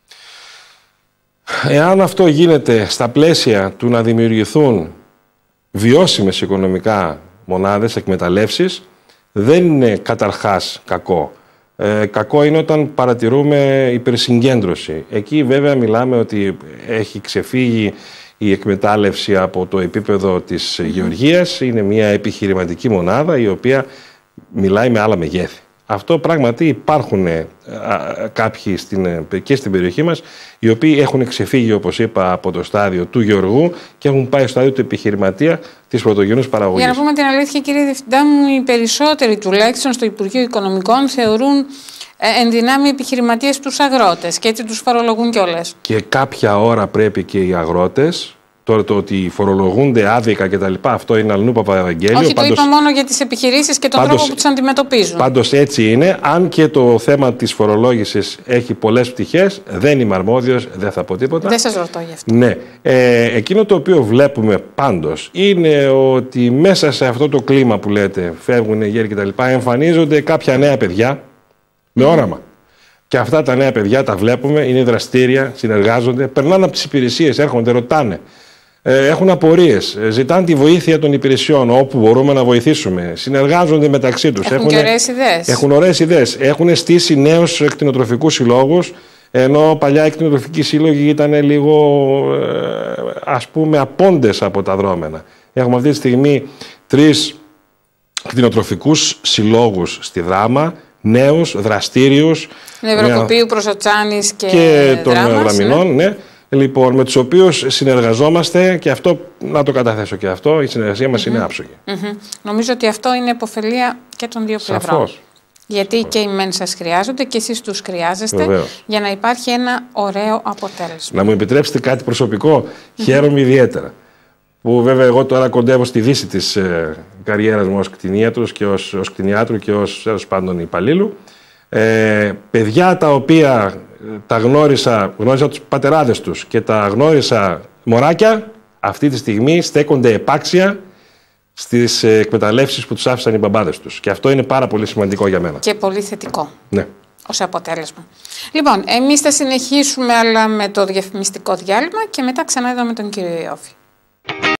Εάν αυτό γίνεται στα πλαίσια του να δημιουργηθούν βιώσιμες οικονομικά μονάδες, εκμεταλλεύσεις, δεν είναι καταρχάς κακό. Κακό είναι όταν παρατηρούμε υπερσυγκέντρωση. Εκεί βέβαια μιλάμε ότι έχει ξεφύγει η εκμετάλλευση από το επίπεδο της γεωργίας. Είναι μια επιχειρηματική μονάδα η οποία μιλάει με άλλα μεγέθη. Αυτό πράγματι υπάρχουν κάποιοι και στην περιοχή μας οι οποίοι έχουν ξεφύγει, όπως είπα, από το στάδιο του γεωργού και έχουν πάει στο στάδιο του επιχειρηματία της πρωτογενούς παραγωγής. Για να πούμε την αλήθεια, κύριε Διευθυντά μου, οι περισσότεροι τουλάχιστον στο Υπουργείο Οικονομικών θεωρούν ενδυνάμει επιχειρηματίες τους αγρότες και έτσι τους φορολογούν κιόλας. Και κάποια ώρα πρέπει και οι αγρότες. Τώρα το ότι φορολογούνται άδικα κτλ. Αυτό είναι αλλού Παπαευαγγέλιο. Όχι, πάντως, το είπα μόνο για τις επιχειρήσεις και τον τρόπο που τις αντιμετωπίζουν. Πάντως έτσι είναι. Αν και το θέμα της φορολόγησης έχει πολλές πτυχές, δεν είμαι αρμόδιος, δεν θα πω τίποτα. Δεν σας ρωτώ γι' αυτό. Ναι. Εκείνο το οποίο βλέπουμε πάντως είναι ότι μέσα σε αυτό το κλίμα που λέτε, φεύγουν οι γέροι κτλ., εμφανίζονται κάποια νέα παιδιά με όραμα. Και αυτά τα νέα παιδιά τα βλέπουμε, είναι δραστήρια, συνεργάζονται, περνάνε από τις υπηρεσίες, έρχονται, ρωτάνε. Έχουν απορίες, ζητάνε τη βοήθεια των υπηρεσιών όπου μπορούμε να βοηθήσουμε, συνεργάζονται μεταξύ τους. Έχουν και ωραίες ιδέες. Έχουν ωραίες ιδέες. Έχουν στήσει νέους κτηνοτροφικούς συλλόγους, ενώ παλιά οι κτηνοτροφικοί σύλλογοι ήταν λίγο, ας πούμε, απόντες από τα δρόμενα. Έχουμε αυτή τη στιγμή 3 κτηνοτροφικούς συλλόγους στη Δράμα, νέους, δραστήριους. Νευροκοπίου, Προσοτσάνης και των Δραμινών, ναι. Λοιπόν, με τους οποίους συνεργαζόμαστε και αυτό, να το καταθέσω και αυτό, η συνεργασία μας είναι άψογη. Νομίζω ότι αυτό είναι υποφελία και των δύο πλευρών. Σαφώς. Γιατί και οι μεν σας χρειάζονται και εσείς τους χρειάζεστε. Βεβαίως. Για να υπάρχει ένα ωραίο αποτέλεσμα. Να μου επιτρέψετε κάτι προσωπικό. Χαίρομαι ιδιαίτερα. Που βέβαια εγώ τώρα κοντεύω στη δύση της καριέρας μου ως κτηνίατρος και ως κτηνιάτρου και ως τέλος πάντων υπαλλήλου. Παιδιά τα οποία τα γνώρισα τους πατεράδες τους και τα γνώρισα μωράκια, αυτή τη στιγμή στέκονται επάξια στις εκμεταλλεύσεις που τους άφησαν οι μπαμπάδες τους. Και αυτό είναι πάρα πολύ σημαντικό για μένα. Και πολύ θετικό. Ναι. ως αποτέλεσμα. Λοιπόν, εμείς θα συνεχίσουμε αλλά με το διαφημιστικό διάλειμμα και μετά ξανά εδώ με τον κύριο Ιώφη.